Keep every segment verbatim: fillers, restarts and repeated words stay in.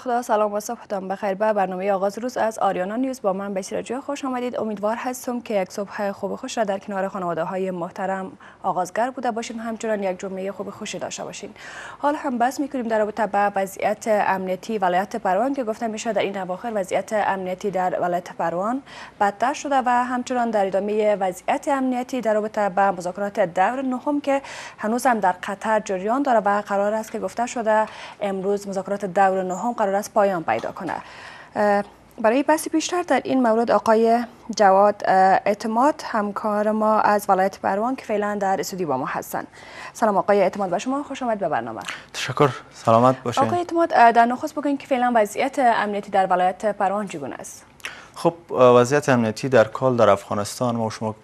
خدا، سلام و صبحتان بخیر. به برنامه آغاز روز از آریانا نیوز با من بشیر جای خوش آمدید. امیدوار هستم که یک صبح خوب خوش را در کنار خانواده های محترم آغازگر بوده باشین، همچنان یک جمعه خوب خوشی داشته باشین. حال هم بحث میکنیم در رابطه با وضعیت امنیتی ولایت پروان که گفته میشه در این اواخر وضعیت امنیتی در ولایت پروان بدتر شده و همچنان در ادامه وضعیت امنیتی در رابطه با مذاکرات دور نهم که هنوز هم در قطر جریان داره و قرار است که گفته شده امروز مذاکرات دور نهم قرار است پایان پیدا کنه. برای بحث بیشتر در این مورد آقای جواد اعتماد همکار ما از ولایت پروان که فعلا در استودیو با ما هستند. سلام آقای اعتماد، با شما خوش آمد به برنامه. تشکر، سلامت باشین. آقای اعتماد، در نخست بگوین که فعلا وضعیت امنیتی در ولایت پروان چگونه است؟ خب وضعیت امنیتی در کل در افغانستان ما شما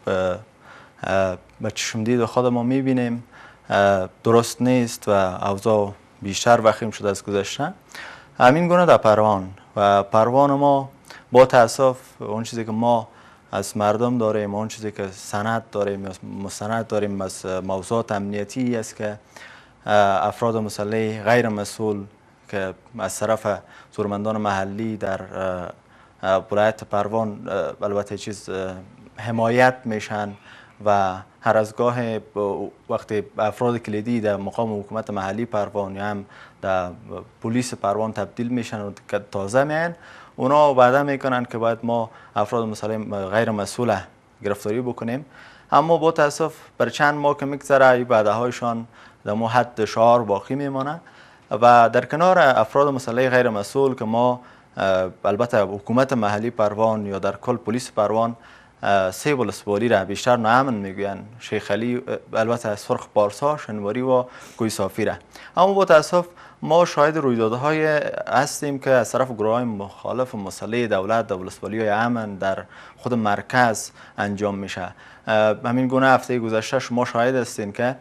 به چشم دید خود ما میبینیم درست نیست و اوضاع بیشتر وخیم شده از گذشته. همین گونه در پروان و پروان ما با تاسف اون چیزی که ما از مردم داریم، اون چیزی که سند داریم یا مستند داریم از موضوعات امنیتی است که افراد مسلح غیر مسئول که از طرف زورمندان محلی در ولایت پروان البته چیز حمایت میشن و هر از گاه وقتی افراد کلیدی در مقام حکومت محلی پروان یا هم در پلیس پروان تبدیل میشن و تازه میان، اونا وعده میکنن که باید ما افراد مسلح غیر مسئول گرفتاری بکنیم. اما با تاسف بر چند ماه که میگذره این وعده هایشان در مو حد شعار باقی میمانه و در کنار افراد مسلح غیر مسئول که ما البته حکومت محلی پروان یا در کل پلیس پروان سه ولسوالی را بیشتر ناامن میگوین، شیخ علی البته سرخ پارسا، شنواری و کوی صافی را. اما با تاسف ما شاهد رویدادهای هستیم که از طرف گروه های مخالف مسلح دولت در ولسوالی های امن در خود مرکز انجام میشه. همین گونه هفته گذشته شما شاهد هستین که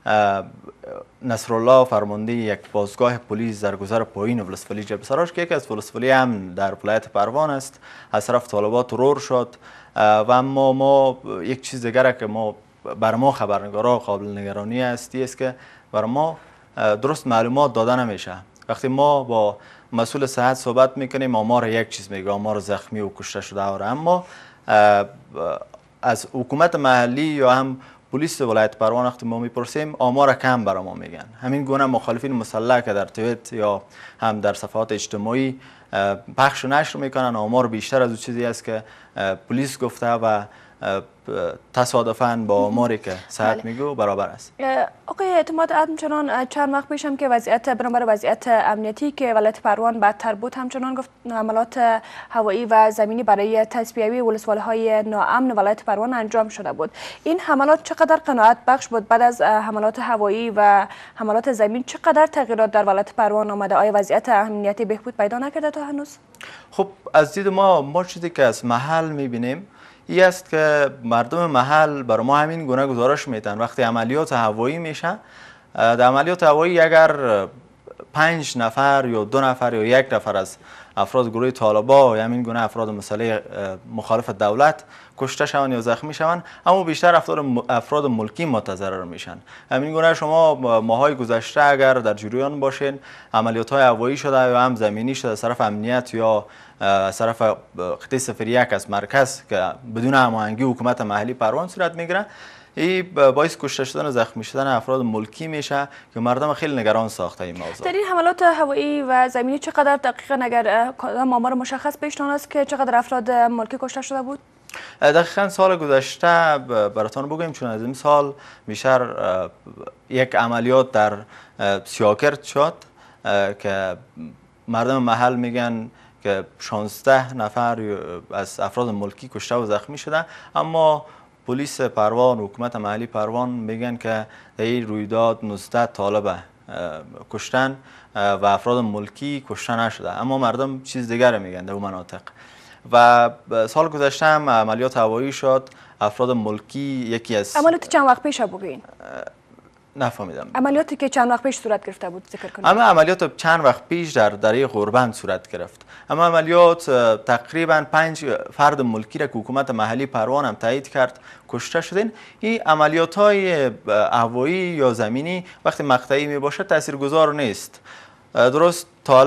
نصرالله فرمانده یک بازگاه پلیس در گذر پایین ولسوالی جبسراش که یکی از ولسوالی امن در ولایت پروان است از طرف طالبان ترور شد و اما ما یک چیز دیگر که ما بر ما خبرنگارا قابل نگرانی هستی است که بر ما درست معلومات داده نمیشه. وقتی ما با مسئول صحت صحبت میکنیم آمار یک چیز میگه، آمار زخمی و کشته شده آره، اما از حکومت محلی یا هم پلیس ولایت پروان وقتی ما میپرسیم آمار کم برای ما میگن. همین گونه مخالفین مسلح که در توییت یا هم در صفحات اجتماعی پخش و نشر میکنن آمار بیشتر از اون چیزی است که پلیس گفته و تصادفاً با آماری که صحت میگو برابر است. آقای اعتماد، همچنان چند وقت پیش هم که وضعیت بنابر وضعیت امنیتی که ولایت پروان بدتر بود، همچنان گفت حملات هوایی و زمینی برای تصفیه ولسوالی های ناامن ولایت پروان انجام شده بود. این حملات چقدر قناعت بخش بود؟ بعد از حملات هوایی و حملات زمین چقدر تغییرات در ولایت پروان آمده؟ آیا وضعیت امنیتی بهبود پیدا نکرده تا هنوز؟ خب از دید ما ما چیزی که از محل میبینیم این است که مردم محل برای ما همین گونه گزارش میدن وقتی عملیات هوایی میشه، در عملیات هوایی اگر پنج نفر یا دو نفر یا یک نفر از افراد گروه طالبان یا همین گونه افراد مسلح مخالف دولت کشته شوند یا زخمی شوند، اما بیشتر افراد افراد ملکی متضرر میشن. همین گونه شما ماهای گذشته اگر در جریان باشین عملیات های هوایی شده یا هم زمینی شده از طرف امنیت یا از طرف خطه صفر یک از مرکز که بدون هماهنگی حکومت محلی پروان صورت میگیره، این باعث کشته شدن و زخمی شدن افراد ملکی میشه که مردم خیلی نگران ساخته این موضوع. در این حملات هوایی و زمینی چقدر دقیقاً اگر آمار مشخص پیشتان است که چقدر افراد ملکی کشته شده بود؟ دقیقاً سال گذشته براتون بگویم، چون از این سال بیشتر یک عملیات در سیاکرد شد که مردم محل میگن که شانزده نفر از افراد ملکی کشته و زخمی شده، اما پلیس پروان و حکومت محلی پروان میگن که در این رویداد نوزده طالب کشتن و افراد ملکی کشته نشده، اما مردم چیز دیگر میگن در اون مناطق. و سال گذشته هم عملیات هوایی شد، افراد ملکی یکی از عملیات چند وقت پیش بگوین؟ نفهمیدم. عملیاتی که چند وقت پیش صورت گرفته بود ذکر کنید. اما عملیات چند وقت پیش در دره غربند صورت گرفت. اما عملیات تقریبا پنج فرد ملکی را که حکومت محلی پروان هم تایید کرد کشته شدن. این عملیات های هوایی یا زمینی وقتی مقطعی می باشد تاثیرگذار نیست. درست طالب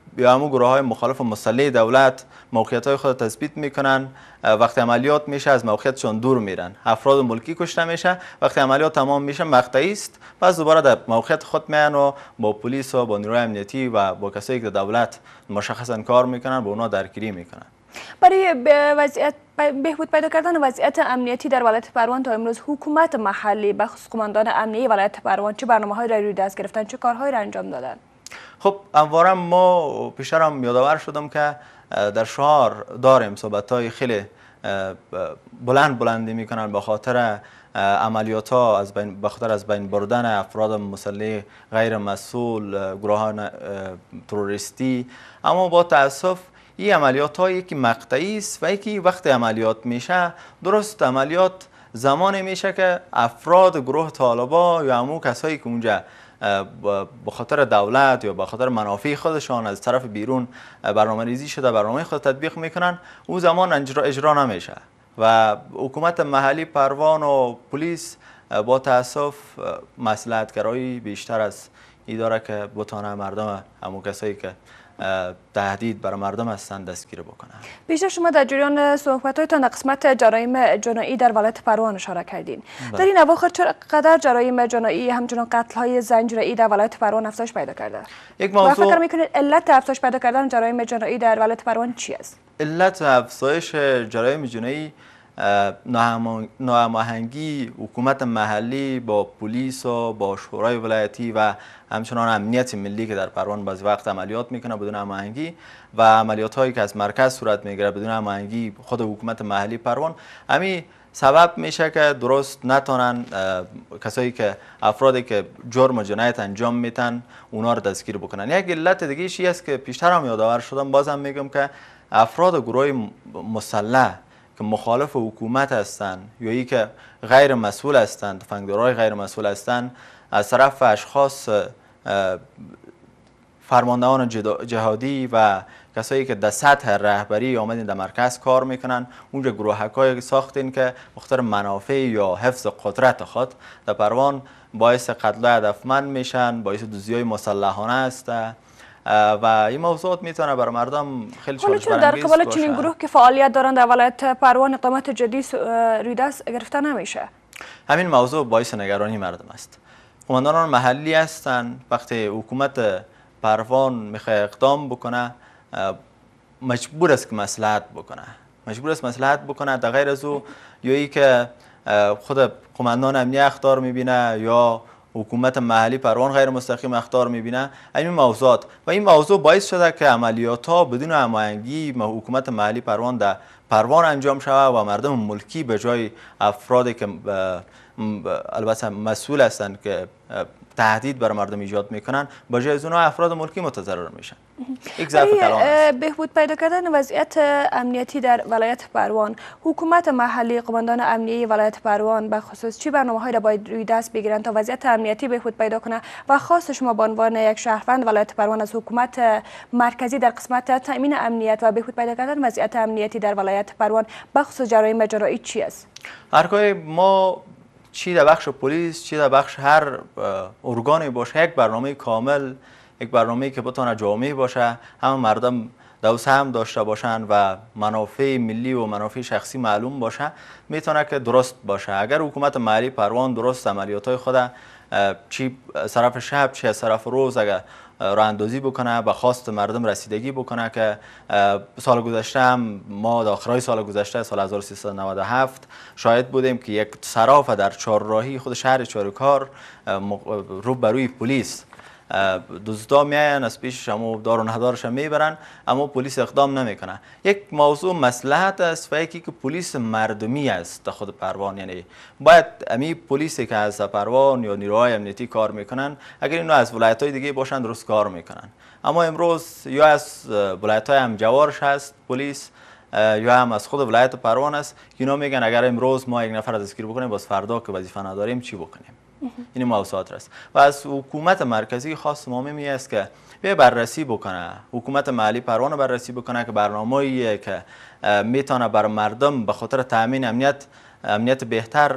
یا همون گروه های مخالف و مسلح دولت موقعیت های خود تثبیت میکنن، وقتی عملیات میشه از موقعیتشون دور میرن، افراد ملکی کشته میشه، وقتی عملیات تمام میشه مقطعی است، پس دوباره در موقعیت خود میان و با پلیس و با نیروی امنیتی و با کسایی که دولت مشخصا کار میکنن با اونا درگیری میکنن. برای وضعیت بهبود پیدا کردن وضعیت امنیتی در ولایت پروان تا امروز حکومت محلی بخصوص قماندان امنیتی ولایت پروان چه برنامه‌هایی را روی دست گرفتن، چه کارهایی را انجام دادن؟ خب همواره ما پیشتر هم یادآور شدم که در شهر داریم صحبت‌های خیلی بلند بلندی میکنن به خاطر عملیات ها از بین به خاطر از بین بردن افراد مسلح غیر مسئول، گروهان تروریستی، اما با تاسف این عملیات ها یکی مقطعی است و یکی وقتی عملیات میشه درست عملیات زمانی میشه که افراد گروه طالبا یا همون کسایی که اونجا به خاطر دولت یا به خاطر منافع خودشان از طرف بیرون برنامه ریزی شده برنامه خود تطبیق میکنن، او زمان اجرا, اجرا نمیشه و حکومت محلی پروان و پلیس با تاسف مصلحت‌گرایی بیشتر از این داره که بتونه مردم همون کسایی که تهدید برای مردم هستند دستگیر بکنن. بیشتر شما در جریان صحبت‌هایتان در قسمت جرایم جنایی در ولایت پروان اشاره کردین. در این اواخر چقدر جرایم جنایی همچنان قتل‌های زنجیره‌ای در ولایت پروان افزایش پیدا کرده؟ یک موضوع و فکر می‌کنید علت افزایش پیدا کردن جرایم جنایی در ولایت پروان چی است؟ علت افزایش جرایم جنایی ناهماهنگی حکومت محلی با پلیس و با شورای ولایتی و همچنان امنیت ملی که در پروان بعضی وقت عملیات میکنه بدون هماهنگی و عملیات هایی که از مرکز صورت میگیره بدون هماهنگی خود حکومت محلی پروان، همین سبب میشه که درست نتونن کسایی که افرادی که جرم و جنایت انجام میتن اونا رو دستگیر بکنن. یک علت دیگه ایشی است که پیشتر هم یادآور شدم، بازم میگم که افراد گروه مسلح که مخالف حکومت هستند یا ای که غیر مسئول هستند، تفنگدارای غیر مسئول هستند، از طرف اشخاص فرماندهان جهادی و کسایی که در سطح رهبری آمدین در مرکز کار میکنن، اونجا گروهکای ساختین که مختار منافع یا حفظ قدرت خود در پروان باعث قتل هدفمند میشن، باعث دزدی‌های مسلحانه است و این موضوعات میتونه برای مردم خیلی چالش برانگیز باشه. در قبال چنین گروه که فعالیت دارند در ولایت پروان اقدامات جدی روی دست گرفته نمیشه؟ همین موضوع باعث نگرانی مردم است. قماندانان محلی هستند، وقتی حکومت پروان میخواد اقدام بکنه مجبور است که مصلحت بکنه مجبور است مصلحت بکنه در غیر از او یا ای که خود قماندان امنیتی اخطار میبینه یا حکومت محلی پروان غیر مستقیم اخطار میبینه. این موضوعات و این موضوع باعث شده که عملیات ها بدون هماهنگی حکومت محلی پروان در پروان انجام شود و مردم ملکی به جای افرادی که البته مسئول هستند که تهدید بر مردم ایجاد میکنن با جای از اونها افراد ملکی متضرر میشن. یک ضعف کلان است. بهبود پیدا کردن وضعیت امنیتی در ولایت پروان، حکومت محلی قماندان امنیتی ولایت پروان به خصوص چی برنامه‌هایی را باید روی دست بگیرند تا وضعیت امنیتی بهبود پیدا کنه و خاص شما به عنوان یک شهروند ولایت پروان از حکومت مرکزی در قسمت تامین امنیت و بهبود پیدا کردن وضعیت امنیتی در ولایت پروان به خصوص جرایم جنایی چی است؟ هرگاه ما چی در بخش پلیس چی در بخش هر ارگانی باشه یک برنامه کامل، یک برنامه‌ای که بتونه جامع باشه، همه مردم دوست هم داشته باشن و منافع ملی و منافع شخصی معلوم باشه، میتونه که درست باشه. اگر حکومت محلی پروان درست عملیات‌های خود چی از طرف شب چی از طرف روز اگر راه اندازی بکنه به خواست مردم رسیدگی بکنه که سال گذشته هم ما در آخرای سال گذشته سال هزار و سیصد و نود و هفت شاهد بودیم که یک صراف در چهارراهی خود شهر چارکار رو بروی پلیس دزدا میاین از پیشش همو دار و ندارش میبرن اما پلیس اقدام نمیکنه. یک موضوع مصلحت است و یکی که پلیس مردمی است در خود پروان، یعنی باید امی پلیسی که از پروان یا نیروهای امنیتی کار میکنن اگر اینو از ولایت‌های دیگه باشن درست کار میکنن، اما امروز یا از ولایت‌های همجوارش هست پلیس یا هم از خود ولایت پروان است که اینا میگن اگر امروز ما یک نفر از دستگیر بکنیم باز فردا که وظیفه نداریم چی بکنیم. این موضوعات است و از حکومت مرکزی خاص مهمی است که به بررسی بکنه، حکومت محلی پروان بررسی بکنه که برنامه‌ای که میتونه بر مردم به خاطر تامین امنیت امنیت بهتر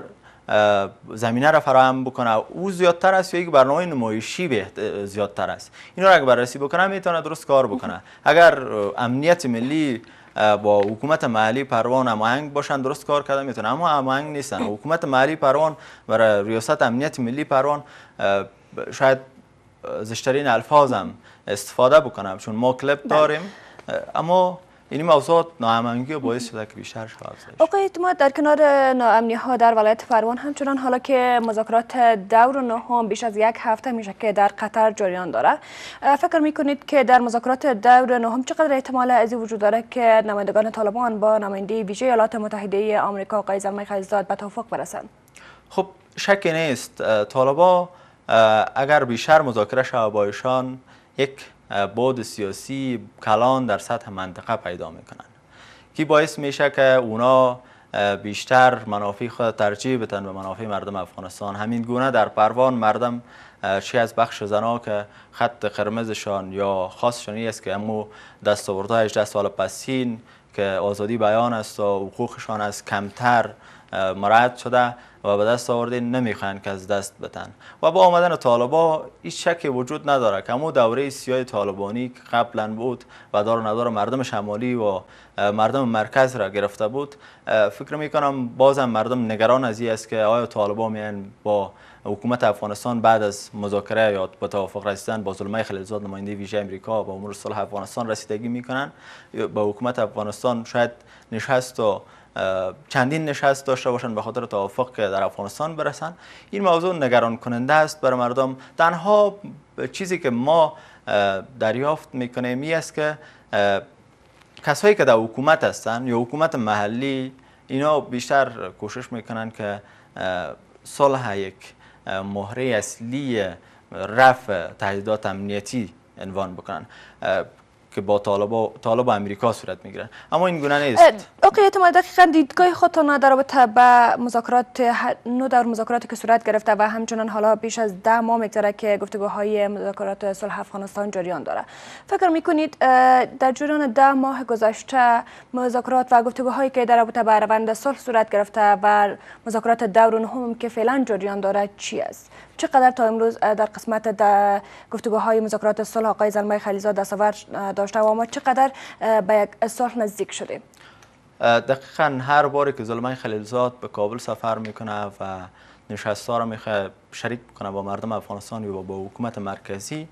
زمینه را فراهم بکنه او زیادتر است یا یک برنامه نمایشی زیادتر است. اینا را اگه بررسی بکنه میتونه درست کار بکنه. اگر امنیت ملی با حکومت محلی پروان هماهنگ باشن درست کار کرده میتونه، اما هماهنگ نیستن. حکومت محلی پروان برای ریاست امنیت ملی پروان شاید زشترین الفاظ هم استفاده بکنم چون ما کلیپ داریم، اما این موضوعات ناامنی و باعث شده که بیشتر شود. آقای اعتماد، در کنار ناامنی ها در ولایت پروان همچنان حالا که مذاکرات دور نهم بیش از یک هفته میشه که در قطر جریان داره، فکر میکنید که در مذاکرات دور نهم چقدر احتمال از وجود داره که نمایندگان طالبان با نماینده ویژه ایالات متحده آمریکا آقای زلمه خلیلزاد به توافق برسند؟ خب شکی نیست طالبان اگر بیشتر مذاکره شود با ایشان یک بعد سیاسی کلان در سطح منطقه پیدا میکنن که باعث میشه که اونا بیشتر منافع خود ترجیح بدن به منافع مردم افغانستان. همین گونه در پروان مردم چی از بخش زنا که خط قرمزشان یا خاصشان است که امو دستاوردهای هجده سال پسین که آزادی بیان است و حقوقشان از کمتر مراعات شده و به دست آورده نمیخواین که از دست بدن. و با آمدن طالبان هیچ شکی وجود نداره که همون دوره سیاه طالبانی که قبلا بود و دار ندار مردم شمالی و مردم مرکز را گرفته بود، فکر میکنم بازم مردم نگران از این است که آیا طالبان میان با حکومت افغانستان بعد از مذاکره یا به توافق رسیدن با زلمه خلیلزاد نماینده ویژه امریکا با امور صلح افغانستان رسیدگی میکنن. با حکومت افغانستان شاید نشست و چندین نشست داشته باشند به خاطر توافق که در افغانستان برسن. این موضوع نگران کننده است برای مردم. تنها چیزی که ما دریافت میکنیم این است که کسایی که در حکومت هستند یا حکومت محلی اینا بیشتر کوشش میکنن که صلح یک مهره اصلی رفع تهدیدات امنیتی عنوان بکنن که با طالب طالب امریکا صورت میگیرن، اما این گونه نیست. آقای اعتماد، دقیقاً دیدگاه خودتان در رابطه با مذاکرات نو در مذاکراتی که صورت گرفته و همچنان حالا بیش از ده ماه میگذره که گفتگوهای مذاکرات صلح افغانستان جریان داره، فکر میکنید در جریان ده ماه گذشته مذاکرات و گفتگوهایی که در رابطه با روند صلح صورت گرفته و مذاکرات دور نهم که فعلا جریان داره چی است؟ چقدر تا امروز در قسمت در گفتگوهای مذاکرات صلح آقای زلمه خلیلزاد دستاورد داشته و ما چقدر به یک صلح نزدیک شدیم؟ دقیقاً هر باری که زلمه خلیلزاد به کابل سفر میکنه و نشست‌ها را میخواد شریک کنه با مردم افغانستان یا با حکومت مرکزی،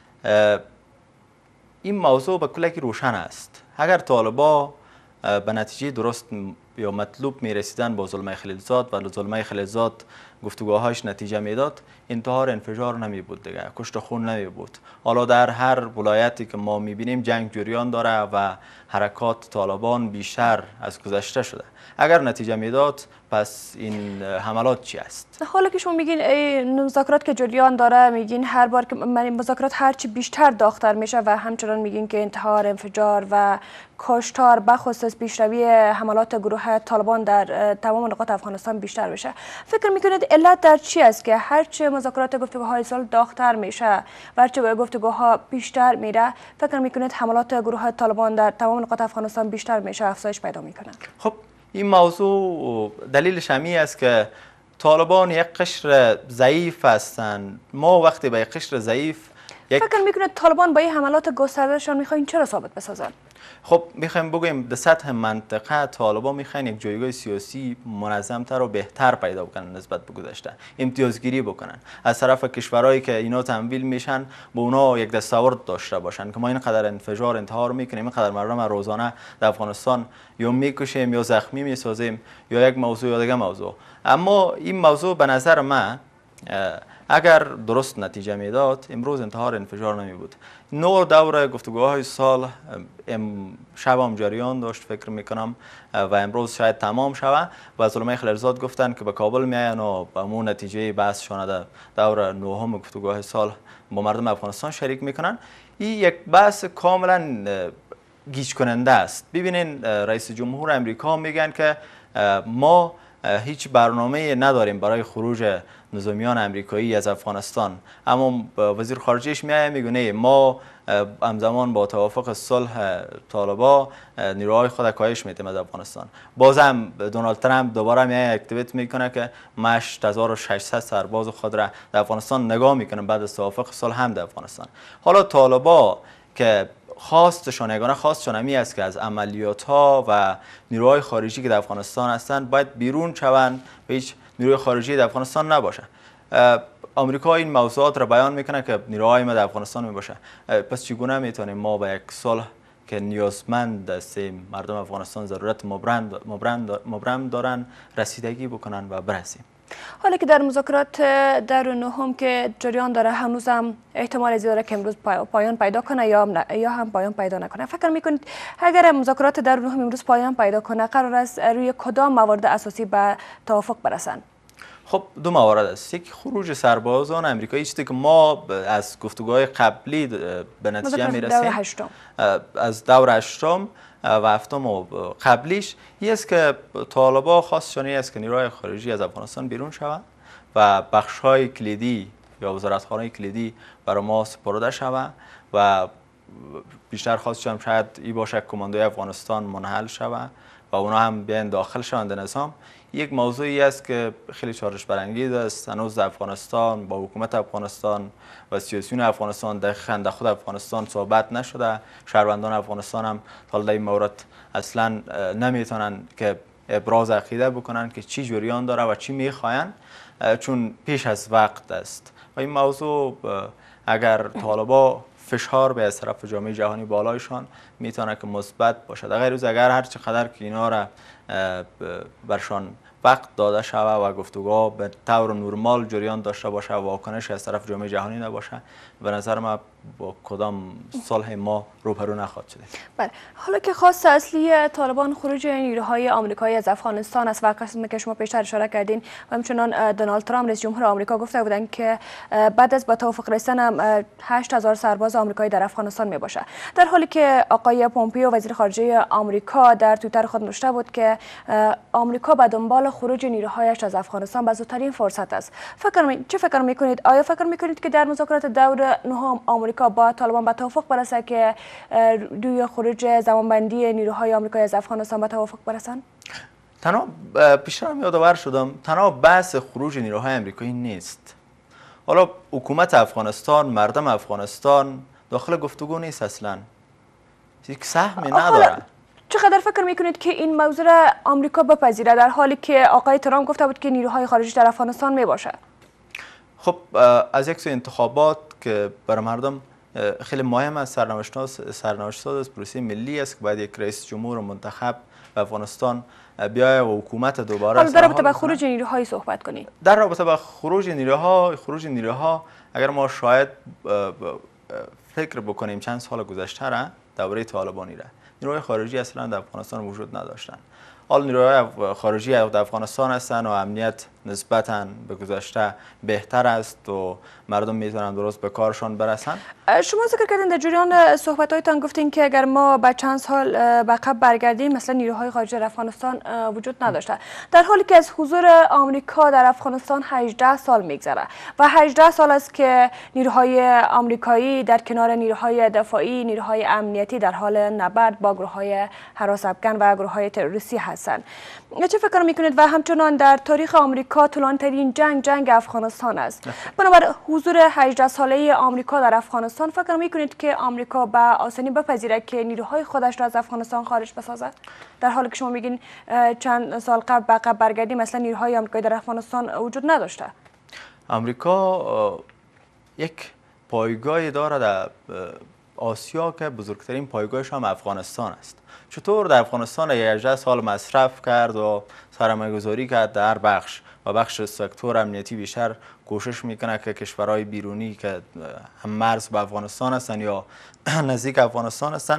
این موضوع به کلی روشن است. اگر طالبان به نتیجه درست یا مطلوب میرسیدن با زلمه خلیلزاد و زلمه خلیلزاد گفتگوهاش نتیجه میداد، انتحار انفجار نمی بود دیگه، کشت خون نمی بود. حالا در هر ولایتی که ما میبینیم جنگ جریان داره و حرکات طالبان بیشتر از گذشته شده. اگر نتیجه میداد پس این حملات چی است؟ حالا که شما میگین مذاکرات که جریان داره، میگین هر بار که مذاکرات هرچی بیشتر داغ‌تر میشه و همچنان میگین که انتحار انفجار و کشتار بخصوص پیشروی حملات گروه طالبان در تمام نقاط افغانستان بیشتر بشه، فکر میکنید علت در چی است که هرچی مذاکرات گفتگوهای صلح داغ‌تر میشه و هرچی گفتگوها بیشتر میره، فکر میکنید حملات گروه طالبان در تمام نقاط افغانستان بیشتر میشه، افزایش پیدا میکنه؟ خب این موضوع دلیلش همی است که طالبان یک قشر ضعیف هستند. ما وقتی به یک قشر ضعیف یک... فکر میکنید طالبان با این حملات گستردهشان میخواین چرا ثابت بسازن؟ خب میخوایم بگویم در سطح منطقه طالبان میخواین یک جایگاه سیاسی منظمتر و بهتر پیدا بکنن نسبت به گذشته، امتیازگیری بکنن از طرف کشورهایی که اینا تمویل میشن، به اونا یک دستاورد داشته باشن که ما اینقدر انفجار انتحار میکنیم، اینقدر مردم روزانه در افغانستان یا میکشیم یا زخمی میسازیم یا یک موضوع یا دیگه موضوع. اما این موضوع به نظر من اگر درست نتیجه میداد امروز انتحار انفجار نمی بود. نور دوره گفتگوهای سال شب هم جریان داشت فکر میکنم و امروز شاید تمام شود و زلمه خلیلزاد گفتن که به کابل میاین و به مون نتیجه بحث شونه دوره نهم گفتگوهای سال با مردم افغانستان شریک میکنن. این یک بحث کاملا گیج کننده است. ببینین رئیس جمهور امریکا میگن که ما هیچ برنامه نداریم برای خروج نظامیان امریکایی از افغانستان. اما وزیر خارجهش میاد میگه نه، ما همزمان با توافق صلح طالبا نیروهای خود کاهش میدیم از افغانستان. بازم دونالد ترامپ دوباره میاد اکتیویت میکنه که ما هشت هزار و ششصد سرباز خود را در افغانستان نگاه میکنه بعد از توافق صلح هم در افغانستان. حالا طالبا که خواستشان یگانه خواستشان همی است که از عملیات ها و نیروهای خارجی که در افغانستان هستند باید بیرون شوند و هیچ نیروی خارجی در افغانستان نباشه. آمریکا این موضوعات را بیان میکنه که نیروهای ما در افغانستان میباشه. پس چگونه میتونیم ما به یک صلح که نیازمند است مردم افغانستان ضرورت مبرم دارن رسیدگی بکنن و برسیم؟ حالا که در مذاکرات در نهم که جریان داره، هنوز هم احتمال زیاد داره که امروز پایان پیدا کنه یا هم, یا هم پایان پیدا نکنه. فکر میکنید اگر مذاکرات در نهم امروز پایان پیدا کنه قرار است روی کدام موارد اساسی به توافق برسند؟ خب دو موارد است. یک خروج سربازان امریکایی، چیزی که ما از گفتگوهای قبلی به نتیجه میرسیم دور هشتم از دور هشتم و هفتم و قبلیش این است که طالبا خواستشان است که نیروهای خارجی از افغانستان بیرون شوند و بخش‌های کلیدی یا وزارتخانه کلیدی برای ما سپرده شوند و بیشتر خواستشان شاید این باشه کماندوی افغانستان منحل شوند و اونا هم بیان داخل شوند نظام. یک موضوعی است که خیلی چالش برانگیز است. هنوز در افغانستان با حکومت افغانستان و سیاسیون افغانستان دقیقاً در خود افغانستان صحبت نشده. شهروندان افغانستان هم تا در این مورد اصلا نمیتونن که ابراز عقیده بکنن که چی جریان داره و چی میخواین، چون پیش از وقت است. و این موضوع اگر طالبا فشار به از طرف جامعه جهانی بالایشان میتونه که مثبت باشه. در غیر از اگر هر چقدر که اینا را برشان وقت داده شود و گفتگوها به طور نرمال جریان داشته باشه و واکنش از طرف جامعه جهانی نباشه، به نظر ما با کدام صلح ما روبرو نخواهد شد. بله، حالا که خواست اصلی طالبان خروج نیروهای آمریکایی از افغانستان است و قسمی که شما پیشتر اشاره کردین و همچنان دونالد ترامپ رئیس جمهور آمریکا گفته بودند که بعد از با توافق رسیدن هم هشت هزار سرباز آمریکایی در افغانستان می باشه، در حالی که آقای پومپیو وزیر خارجه آمریکا در توییتر خود نوشته بود که آمریکا به دنبال خروج نیروهایش از افغانستان به زودترین فرصت است. فکر می... چه فکر میکنید؟ آیا فکر میکنید که در مذاکرات دور نهم آمریکا با طالبان به توافق برسه که روی خروج زمانبندی نیروهای آمریکایی از افغانستان به توافق برسن؟ تنها پیشتر هم یادآور شدم تنها بحث خروج نیروهای آمریکایی نیست. حالا حکومت افغانستان، مردم افغانستان داخل گفتگو نیست اصلا. یک سهمی نداره. چقدر فکر میکنید که این موضوع را آمریکا بپذیره در حالی که آقای ترامپ گفته بود که نیروهای خارجی در افغانستان می باشه؟ خب از یک سوی انتخابات که برای مردم خیلی مهم است، سرنوشت از پروسه ملی است که باید یک رئیس جمهور منتخب به افغانستان بیاید و حکومت دوباره حالا در رابطه با خروج نیروهای صحبت کنید. در رابطه با خروج نیروها خروج نیروها اگر ما شاید فکر بکنیم چند سال گذشته را دوره طالبانی را نیروهای خارجی اصلا در افغانستان وجود نداشتند. حال نیروهای خارجی در افغانستان هستند و امنیت نسبتاً به گذشته بهتر است و مردم میتونن درست به کارشان برسن. شما ذکر کردین در جریان صحبت‌هایتان گفتین که اگر ما با چند سال به عقب برگردیم مثلا نیروهای خارجی در افغانستان وجود نداشته، در حالی که از حضور آمریکا در افغانستان هجده سال میگذره و هجده سال است که نیروهای آمریکایی در کنار نیروهای دفاعی، نیروهای امنیتی در حال نبرد با گروه‌های هراس افغان و گروه‌های تروریستی هستند. چه فکر میکنید؟ و همچنان در تاریخ آمریکا طولانی‌ترین جنگ جنگ افغانستان است. بنابراین حضور هجده ساله آمریکا در افغانستان فکر میکنید که آمریکا به آسانی بپذیره که نیروهای خودش را از افغانستان خارج بسازد؟ در حالی که شما میگین چند سال قبل به عقب برگردیم مثلا نیروهای آمریکایی در افغانستان وجود نداشته. آمریکا یک پایگاهی داره در آسیا که بزرگترین پایگاهش هم افغانستان است. چطور در افغانستان هجده سال مصرف کرد و سرمایه‌گذاری کرد در بخش و بخش سکتور امنیتی بیشتر کوشش میکنه که کشورهای بیرونی که هم مرز به افغانستان هستن یا نزدیک افغانستان هستن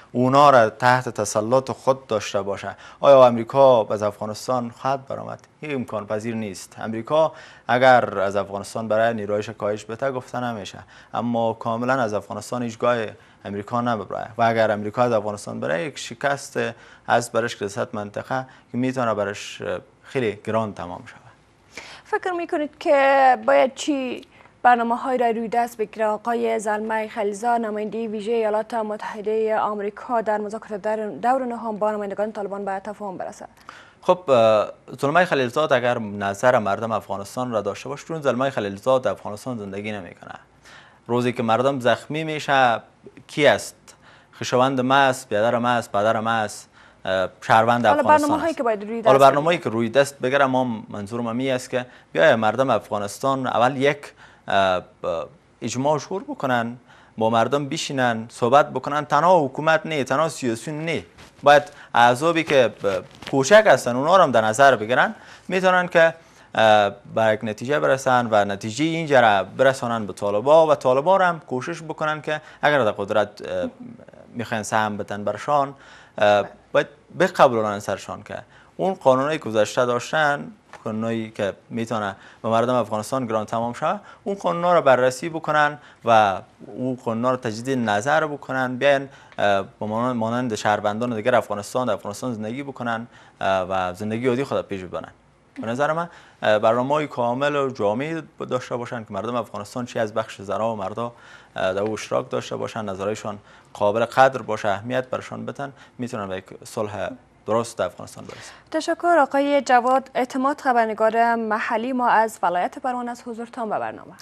اونا را تحت تسلط خود داشته باشه. آیا امریکا از افغانستان خواهد برآمد؟ این امکان پذیر نیست. امریکا اگر از افغانستان برای نیرویش کاهش بده گفته نمیشه، اما کاملا از افغانستان هیچگاه امریکا نمیبره و اگر امریکا از افغانستان بره یک شکست از برش که رسد منطقه که میتونه برش خیلی گران تمام شود. فکر میکنید که باید چی برنامه های را روی دست بگیره آقای زلمه خلیلزاد نماینده ویژه ایالات متحده آمریکا در مذاکرات دور نهم با نمایندگان طالبان به تفاهم برسد؟ خب زلمه خلیلزاد اگر نظر مردم افغانستان را داشته باشه، چون زلمه خلیلزاد در افغانستان زندگی نمیکنه. روزی که مردم زخمی میشه کی است؟ خویشاوند ما است، برادر ما است، پدر ما است، شهروند افغانستان است. حالا برنامه‌ای که روی دست بگیره، ما منظورم می است که بیاید مردم افغانستان اول یک اجماع شروع بکنن، با مردم بشینن صحبت بکنن. تنها حکومت نه، تنها سیاسی نه، باید اعضابی که کوچک هستن اونا رو هم در نظر بگیرن، میتونن که به یک نتیجه برسن و نتیجه اینجا را برسانن به طالبان و طالبان هم کوشش بکنن که اگر در قدرت میخواین سهم بدن برشان باید بقبولن سرشان که اون قانونایی که گذشته داشتن، قانونایی که میتونه به مردم افغانستان گران تمام شود، اون قانونا رو بررسی بکنن و اون قانونا رو تجدید نظر بکنن، بیاین با مانند شهروندان دیگر افغانستان در افغانستان زندگی بکنن و زندگی عادی خود پیش ببرن. به نظر من برنامه‌ای کامل و جامع داشته باشن که مردم افغانستان چی از بخش زنان و مردا در او اشتراک داشته باشن، نظرایشان قابل قدر باشه، اهمیت برشان بدن، میتونن به یک صلح درست در افغانستان برسن. تشکر آقای جواد اعتماد، خبرنگار محلی ما از ولایت بروان، از حضورتان به برنامه.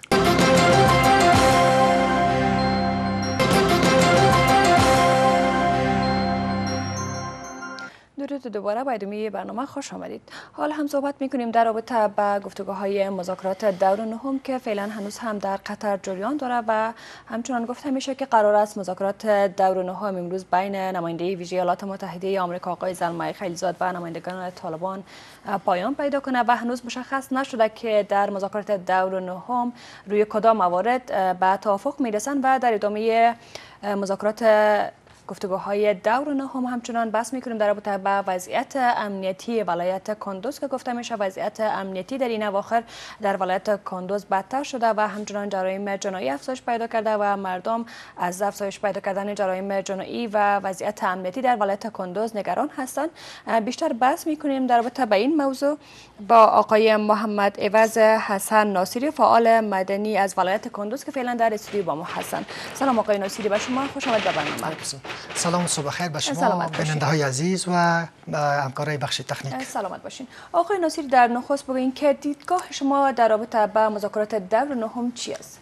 درود دوباره به ادامه برنامه خوش آمدید. حال هم صحبت میکنیم در رابطه با گفتگوهای مذاکرات دور نهم که فعلا هنوز هم در قطر جریان داره و همچنان گفته میشه که قرار است مذاکرات دور نهم امروز بین نماینده ویژه ایالات متحده آمریکا آقای زلمه خلیلزاد و نمایندگان طالبان پایان پیدا کنه و هنوز مشخص نشده که در مذاکرات دور نهم روی کدام موارد به توافق میرسن و در ادامه مذاکرات گفتگوهای دور نهم همچنان بحث میکنیم در رابطه با وضعیت امنیتی ولایت کندوز که گفته میشه وضعیت امنیتی در این اواخر در ولایت کندوز بدتر شده و همچنان جرایم جنایی افزایش پیدا کرده و مردم از افزایش پیدا کردن جرایم جنایی و وضعیت امنیتی در ولایت کندوز نگران هستند. بیشتر بحث میکنیم در رابطه با این موضوع با آقای محمد عوض حسن ناصری، فعال مدنی از ولایت کندوز که فعلا در استودیو با ما هستند. سلام آقای ناصری، به شما خوش آمد به برنامه. سلام و صبح خیر به شما بیننده های عزیز و همکارای بخش تکنیک. سلامت باشین. آقای ناصری، در نخست بگوین که دیدگاه شما در رابطه با مذاکرات دور نهم چی است؟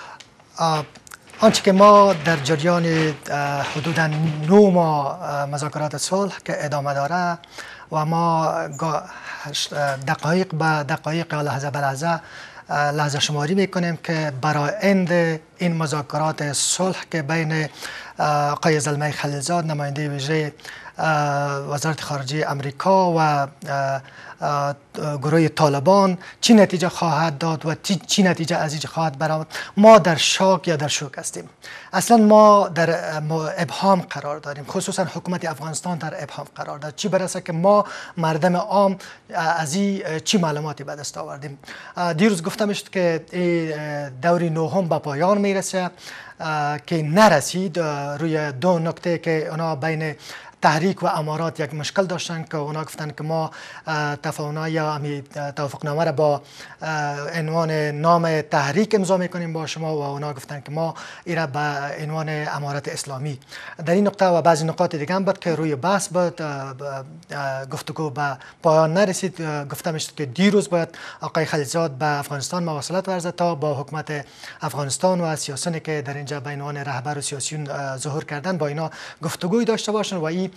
آنچه که ما در جریان حدوداً نه ماه مذاکرات صلح که ادامه داره و ما دقایق به دقایق لحظه به لحظه لحظه شماری میکنیم که برای آینده این مذاکرات صلح که بین آقای زلمه خلیلزاد نماینده ویژه وزارت خارجه امریکا و گروه طالبان چی نتیجه خواهد داد و چی نتیجه از اینجا خواهد برآمد، ما در شاک یا در شوک هستیم. اصلا ما در ابهام قرار داریم، خصوصا حکومت افغانستان در ابهام قرار دارد، چی برسه که ما مردم عام از این چی معلوماتی به دست آوردیم. دیروز گفته میشد که دوری نهم به پایان میرسه که نرسید روی دو نکته که اونا بین تحریک و امارات یک مشکل داشتن که اونا گفتن که ما تفاهم یا توافقنامه را با عنوان نام تحریک امضا میکنیم با شما و اونا گفتن که ما ایرا به عنوان امارات اسلامی. در این نقطه و بعضی نقاط دیگه هم بود که روی بحث بود گفتگو به پایان نرسید. گفته میشد که دیروز باید آقای خلیلزاد به افغانستان مواصلت ورزد تا با حکومت افغانستان و سیاسیونی که در اینجا به عنوان رهبر و سیاسیون ظهور کردن با اینا گفتگوی داشته باشن و این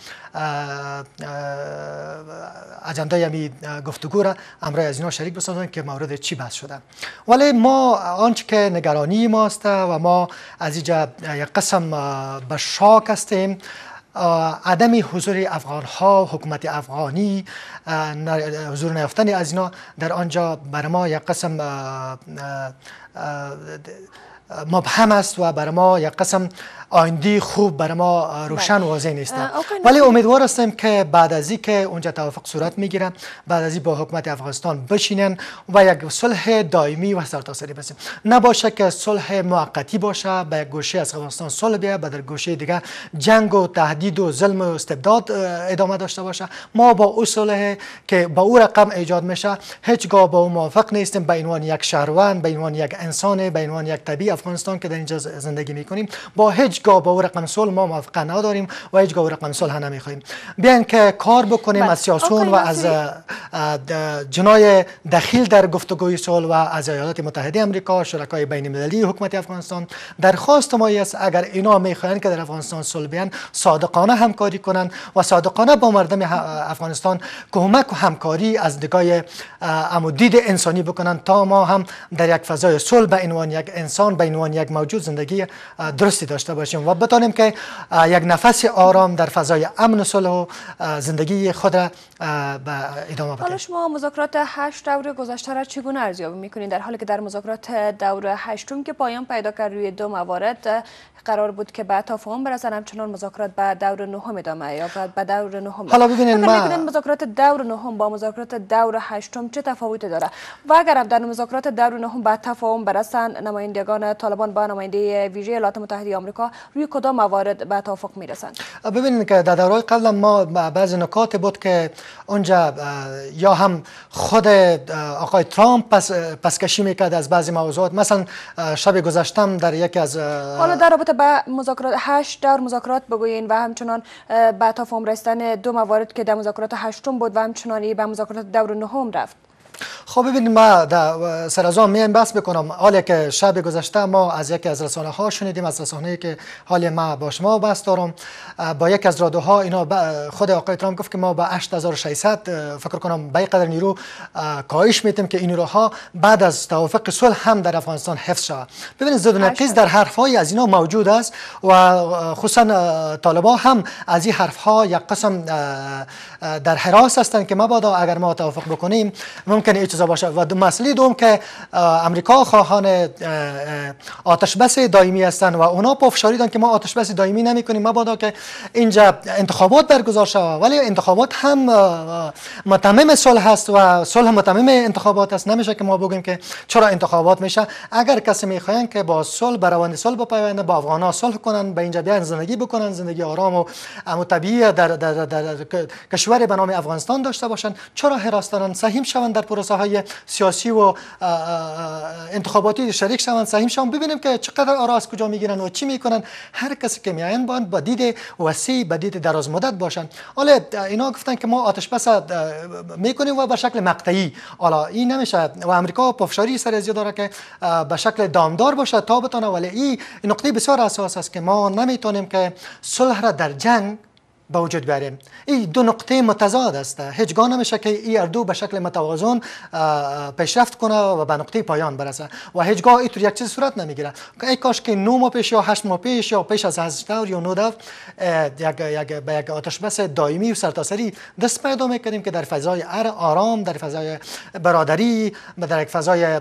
اجنده همی گفتگو را امروز از اینا شریک بسازن که مورد چی بحث شده. ولی ما آنچه که نگرانی ماست و ما از اینجا یک قسم به شاک هستیم، عدم حضور افغان ها، حکومت افغانی حضور نیافتن از اینا در آنجا برای ما یک قسم مبهم است و برای ما یک قسم آینده خوب برای ما روشن واضح نیست. ولی امیدوار هستیم که بعد از اینکه اونجا توافق صورت میگیره، بعد از این با حکومت افغانستان بشینن و یک صلح دائمی و سرتاسری بسیم. نباشه که صلح موقتی باشه، به یک گوشه از افغانستان صلح بیاد، به در گوشه دیگه جنگ و تهدید و ظلم و استبداد ادامه داشته باشه. ما با اون صلح که با او رقم ایجاد میشه هیچگاه با او موافق نیستیم. به عنوان یک شهروند، به عنوان یک انسان، به عنوان یک طبیعی افغانستان که در اینجا زندگی میکنیم، با هیچگاه با او رقم صلح ما موافقه نداریم و هیچگاه رقم صلح نمیخوایم. بیاین که کار بکنیم از سیاسون و از جنای دخیل در گفتگوی صلح و از ایالات متحده آمریکا، شرکای بین المللی حکومت افغانستان. درخواست ما است اگر اینا میخواین که در افغانستان صلح بیان، صادقانه همکاری کنن و صادقانه با مردم افغانستان کمک و همکاری از نگاه عمودید انسانی بکنن تا ما هم در یک فضای صلح به عنوان یک انسان، به عنوان یک موجود زندگی درستی داشته باشیم و بتانیم که یک نفس آرام در فضای امن و صلح و زندگی خود را به ادامه بدیم. حالا شما مذاکرات هشت دور گذشته را چگونه ارزیابی میکنید، در حالی که در مذاکرات دور هشتم که پایان پیدا کرد روی دو موارد قرار بود که به توافق برسن، همچنان مذاکرات به دور نهم ادامه یا به دور نهم. حالا ببینید ما مذاکرات دور نهم با مذاکرات دور هشتم چه تفاوتی داره و اگر در مذاکرات دور نهم به تفاهم برسن، نمایندگان طالبان با نماینده ویژه ایالات متحده آمریکا روی کدام موارد به توافق میرسند؟ ببینید که در دورهای قبل ما بعضی نکات بود که اونجا یا هم خود آقای ترامپ پس پسکشی میکرد از بعضی موضوعات. مثلا شب گذشتم در یکی از حالا در رابطه با مذاکرات هشت دور مذاکرات بگویین و همچنان به تفاهم رسیدن دو موارد که در مذاکرات هشتم بود و همچنان به مذاکرات دور نهم رفت. خب ببینید ما سر از آن میایم بحث بکنم. حالی که شب گذشته ما از یکی از رسانه ها شنیدیم، از رسانه‌ای که حالی ما با شما بحث دارم، با یک از رادیوها اینا خود آقای ترامپ گفت که ما با هشت هزار و ششصد فکر کنم به قدر نیرو کاهش میتیم که این نیروها بعد از توافق صلح هم در افغانستان حفظ شود. ببینید زد و نقیض در حرفهای از اینا موجود است و خصوصا طالبان هم از این حرفها یک قسم در حراس هستند که مبادا اگر ما توافق بکنیم ممکنه این چیزا باشه. و مسئله دوم که امریکا خواهان آتش بس دائمی هستند و اونا پافشاری دادن که ما آتش بس دائمی نمی‌کنیم، مبادا که اینجا انتخابات برگزار شود. ولی انتخابات هم متمم صلح هست و صلح متمم انتخابات است. نمیشه که ما بگیم که چرا انتخابات میشه. اگر کسی میخواین که با صلح بروند صلح بپیونده، با افغانا صلح کنن، به اینجا بیان زندگی بکنن، زندگی آرام و طبیعی در, در, در, در کشور به نام افغانستان داشته باشن، چرا حراس دارن؟ سهم شوند در پروسه های سیاسی و انتخاباتی شریک شوند، سهم شوند، ببینیم که چقدر آرا از کجا میگیرن و چی میکنن. هر کسی که میاین باید با دید وسیع، با دید دراز مدت باشن. حالا اینا گفتن که ما آتش بس میکنیم و به شکل مقطعی. حالا این نمیشه و امریکا پافشاری سر از داره که به شکل دامدار باشه تا بتونه. ولی این نقطه بسیار اساس است که ما نمیتونیم که صلح را در جنگ به وجود بیاریم. این دو نقطه متضاد است. هیچگاه نمیشه که این اردو به شکل متوازن پیشرفت کنه و به نقطه پایان برسه و هیچگاه اینطور یک چیز صورت نمیگیره. ای کاش که نه ماه پیش یا هشت ماه پیش یا پیش از هشت دور یا نه دور یک یک به یک آتش بس دائمی و سرتاسری دست پیدا میکردیم که در فضای آرام، در فضای برادری، در یک فضای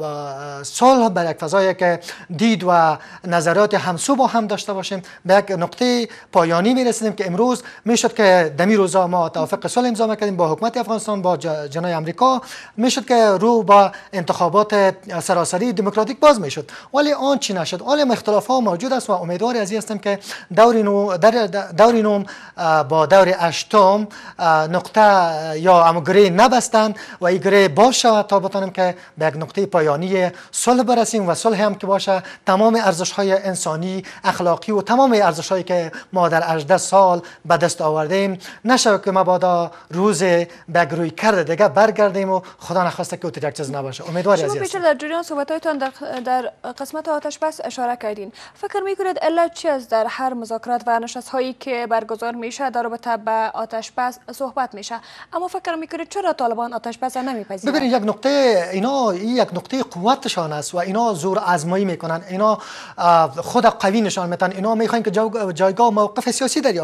صلح، در یک فضایی که دید و نظرات همسو با هم داشته باشیم، به یک نقطه پایانی میرسیدیم که امروز میشد که دمی روزا ما توافق صلح امضا میکردیم با حکومت افغانستان، با جنای آمریکا، میشد که رو با انتخابات سراسری دموکراتیک باز میشد. ولی آن چی نشد. ولی اختلاف ها موجود است و امیدوار از این هستم که دور نو در دور نو با دور هشتم نقطه یا امگری نبستن و این گره باز شود تا بتونیم که به یک نقطه پایانی صلح برسیم و صلح هم که باشه تمام ارزش های انسانی، اخلاقی و تمام ارزش هایی که ما در هجده سال به دست آوردیم نشه که مبادا روز به روی کرده دیگه برگردیم و خدا نخواسته که اوت یک چیز نباشه. امیدواری شما بیشتر در جریان صحبت‌هایتان در, در قسمت آتش بس اشاره کردین. فکر می‌کنید علت چی است در هر مذاکرات و نشست‌هایی که برگزار میشه در رابطه با آتش بس صحبت میشه، اما فکر می‌کنید چرا طالبان آتش بس نمی‌پذیرند؟ ببینید یک نقطه اینا یک نقطه قوتشان است و اینا زور آزمایی میکنن، اینا خود قوی نشان میدن، اینا میخوان که جایگاه موقف سیاسی دریافت کنن که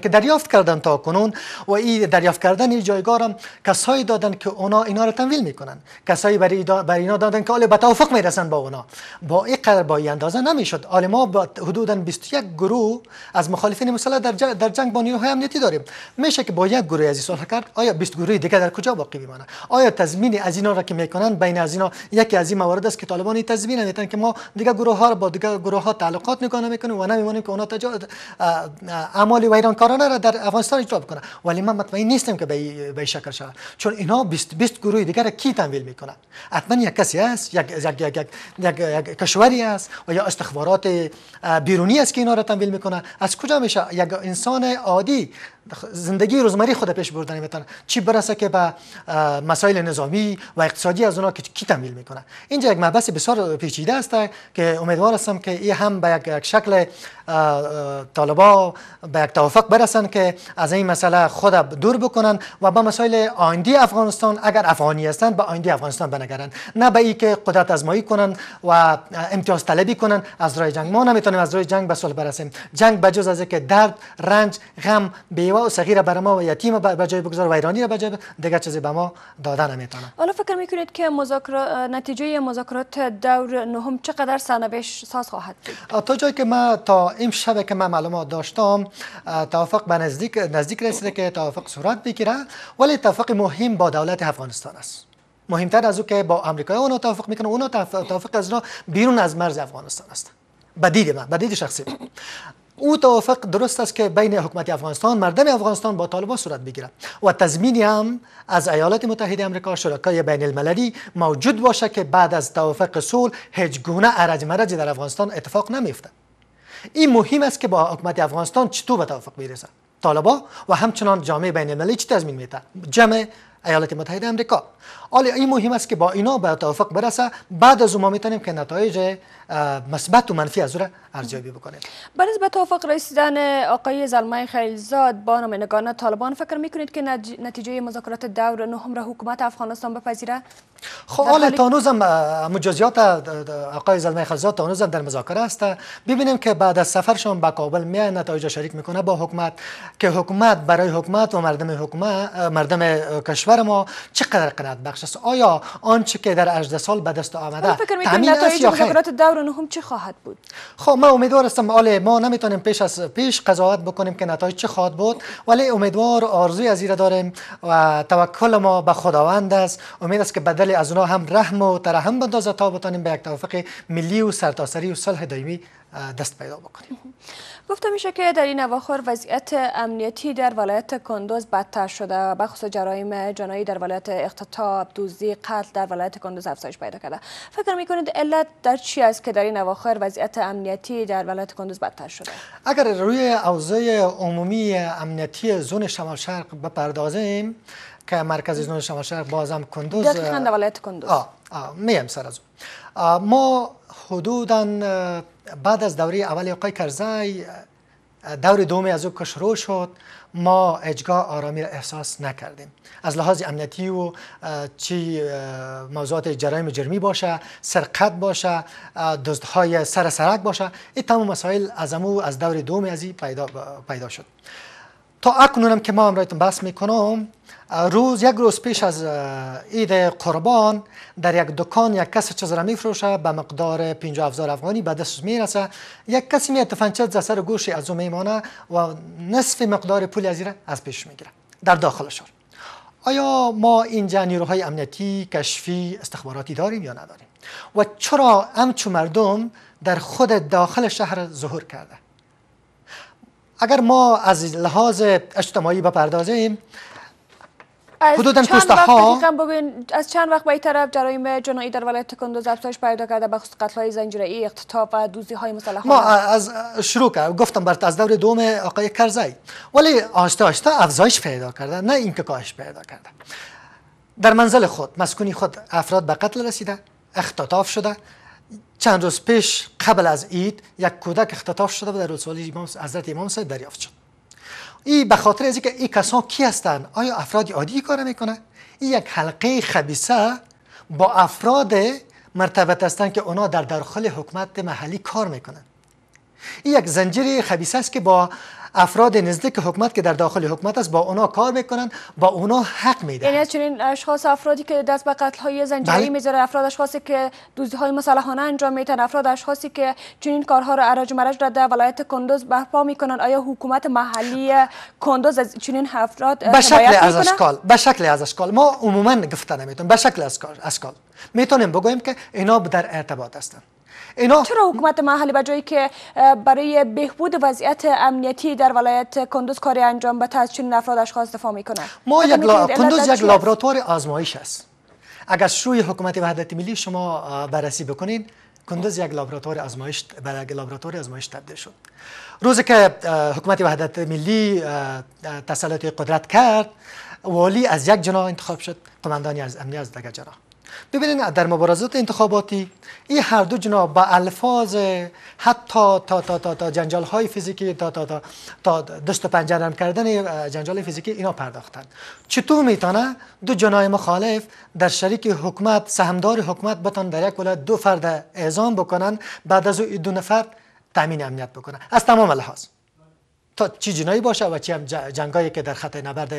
که دریافت کردن تا کنون و این دریافت کردن این جایگاه هم کسایی دادن که اونا اینا رو تمویل میکنن، کسایی برای برای اینا دادن که به توافق میرسن با اونا. با این قدر با این اندازه نمیشد. حالا ما با حدوداً بیست و یک گروه از مخالفین مسلح در جنگ در جنگ با نیروهای امنیتی داریم. میشه که با یک گروه از صلح کرد؟ آیا بیست گروه دیگه در کجا باقی میمونه؟ آیا تضمین از اینا را که میکنن بین از اینا یکی از این موارد است که طالبان تضمین میتونن که ما دیگه گروه ها با دیگه گروه ها تعلقات نکنه میکنیم و نمیمونیم که اونا تجاوز اعمال ویرانکارانه را در افغانستان اجرا بکنه. ولی من مطمئن نیستم که به به شکل شود، چون اینا بیست بیست گروه دیگه را کی تمویل میکنه؟ حتما یک کسی است، یک یک یک یک یک کشوری است و یا استخبارات بیرونی است که اینا را تمویل میکنه. از کجا میشه یک انسان عادی زندگی روزمره خود پیش بردن نمیتونه، چی برسه که به مسائل نظامی و اقتصادی از اونا که کی تمویل میکنه؟ اینجا یک مبحث بسیار پیچیده است که امیدوار هستم که این هم به یک شکل طالبا به یک توافق برسن که از این مسئله خود دور بکنن و با مسائل آینده افغانستان، اگر افغانی هستند به آینده افغانستان بنگرن، نه به این که قدرت آزمایی کنن و امتیاز طلبی کنن از راه جنگ. ما نمیتونیم از راه جنگ به صلح برسیم. جنگ بجز از که درد، رنج، غم، بیوه و صغیر بر ما و یتیم به جای بگذار و ایرانی را به جای دیگه چیزی به ما داده نمیتونه. حالا فکر میکنید که مذاکرات نتیجه مذاکرات دور نهم چقدر سرنوشت ساز خواهد بود؟ تا جایی که ما تا این شب که من معلومات داشتم توافق به نزدیک نزدیک رسیده که توافق صورت بگیره، ولی توافق مهم با دولت افغانستان است. مهمتر از او که با آمریکایی‌ها اونا توافق میکنه، اونا توافق از اونا بیرون از مرز افغانستان است. بدید من، بدید شخصی من. او توافق درست است که بین حکومت افغانستان، مردم افغانستان با طالبان صورت بگیره و تضمینی هم از ایالات متحده آمریکا، شرکای بین المللی موجود باشه که بعد از توافق صلح هیچ گونه ارج مرج در افغانستان اتفاق نمیفته. این مهم است که با حکومت افغانستان چطور به توافق برسه طالبان و همچنان جامعه بین المللی چی تضمین میده؟ جمع ایالات متحده آمریکا. حالا این مهم است که با اینا به توافق برسه، بعد از اون ما میتونیم که نتایج مثبت و منفی از او را ارزیابی بکنیم. برای به توافق رسیدن آقای زلمه خلیلزاد با نمایندگان طالبان فکر میکنید که نتیجه مذاکرات دور نهم را حکومت افغانستان بپذیره؟ خب حالا تا هنوز هم مجازات آقای زلمه خلیلزاد تا هنوز در مذاکره است. ببینیم که بعد از سفرشون به کابل میاد نتایج شریک میکنه با حکومت که حکومت برای حکومت و مردم حکومت مردم کشور ما چقدر قناعت بخش است. آیا آنچه که در هجده سال به دست آمده فکر میکنید نتایج مذاکرات دور نهم چی خواهد بود؟ خب ما امیدوار هستم، حالا ما نمیتونیم پیش از پیش قضاوت بکنیم که نتایج چه خواهد بود، ولی امیدوار آرزوی از این داریم و توکل ما به خداوند است. امید است که بدل از اونها هم رحم و ترحم بندازه تا بتونیم به یک توافق ملی و سرتاسری و صلح دائمی دست پیدا بکنیم. گفته میشه که در این اواخر وضعیت امنیتی در ولایت کندوز بدتر شده و بخصوص جرایم جنایی در ولایت اختطاف، دزدی، قتل در ولایت کندوز افزایش پیدا کرده. فکر میکنید علت در چی است که در این اواخر وضعیت امنیتی در ولایت کندوز بدتر شده؟ اگر روی اوضاع عمومی امنیتی زون شمال شرق بپردازیم که مرکز زون شمال شرق بازم کندوز، دقیقاً در ولایت کندوز آه آه میم سر از اون ما حدوداً بعد از دوره اول آقای کرزی دور دومی از او که شروع شد، ما هیچگاه آرامی را احساس نکردیم از لحاظ امنیتی و چی موضوعات جرایم جرمی باشه، سرقت باشه، دزدهای سر سرک باشه. این تمام مسائل از امو از دور دومی از این پیدا پیدا شد. تا اکنونم که ما امرایتون بحث میکنم، روز یک روز پیش از عید قربان در یک دکان یک کس چیز را میفروشه به مقدار پنجاه هزار افغانی به دست میرسه. یک کسی میاد تفنگچه ز سر گوش از او میمانه و نصف مقدار پول از را از پیش میگیره در داخل شهر. آیا ما اینجا نیروهای امنیتی، کشفی، استخباراتی داریم یا نداریم؟ و چرا همچون مردم در خود داخل شهر ظهور کرده؟ اگر ما از لحاظ اجتماعی بپردازیم، حدوداً توسته ها از چند وقت به این طرف جرایم جنایی در ولایت کندوز افزایش پیدا کرده، بخصوص قتل‌های زنجیره‌ای، اختطاف و دزدی‌های مسلحانه. ما از شروع کرد گفتم برات از دور دوم آقای کرزی، ولی آهسته آهسته افزایش پیدا کرده، نه اینکه کاهش پیدا کرده. در منزل خود، مسکونی خود افراد به قتل رسیده، اختطاف شده. چند روز پیش قبل از عید یک کودک اختطاف شده و در رسولی امام حضرت امام صاحب دریافت شد. این به خاطر از اینکه این کسان کی هستند؟ آیا افراد عادی کار میکنه؟ این یک حلقه خبیثه با افراد مرتبط هستند که اونا در داخل حکومت محلی کار میکنن. این یک زنجیره خبیثه است که با افراد نزدیک حکومت که در داخل حکومت است با اونا کار میکنن، با اونا حق میدن. یعنی از چنین اشخاص افرادی که دست به قتل های زنجیره‌ای بله. میذاره، افراد اشخاصی که دزدی های مسلحانه انجام میدن، افراد اشخاصی که چنین کارها را اراج مرج را در ولایت کندوز برپا میکنن، آیا حکومت محلی کندوز از چنین افراد به شکل از اشکال به شکل از اشکال ما عموما گفته نمیتونیم، به شکل از اشکال میتونیم بگوییم که اینا در ارتباط هستند. اینا چرا حکومت محلی به جایی که برای بهبود وضعیت امنیتی در ولایت کندوز کاری انجام بده از چنین افراد اشخاص دفاع میکنه؟ ما یک لا... کندوز یک لابراتوار آزمایش است. اگر شروع حکومت وحدت ملی شما بررسی بکنید، کندوز یک لابراتوار آزمایش برای لابراتوار آزمایش تبدیل شد. روزی که حکومت وحدت ملی تسلط قدرت کرد، والی از یک جناح انتخاب شد، قماندانی از امنیت از دیگر جناح. ببینید در مبارزات انتخاباتی این هر دو جناح با الفاظ حتی تا تا تا تا جنجال های فیزیکی تا تا تا تا دست و پنجه نرم کردن جنجال فیزیکی اینا پرداختند. چطور میتونه دو جناح مخالف در شریک حکومت سهمدار حکومت بتون در یک ولایت دو فرد اعزام بکنن، بعد از او دو نفر تامین امنیت بکنن از تمام لحاظ، تا چی جنایی باشه و چی هم جنگایی که در خط نبرد.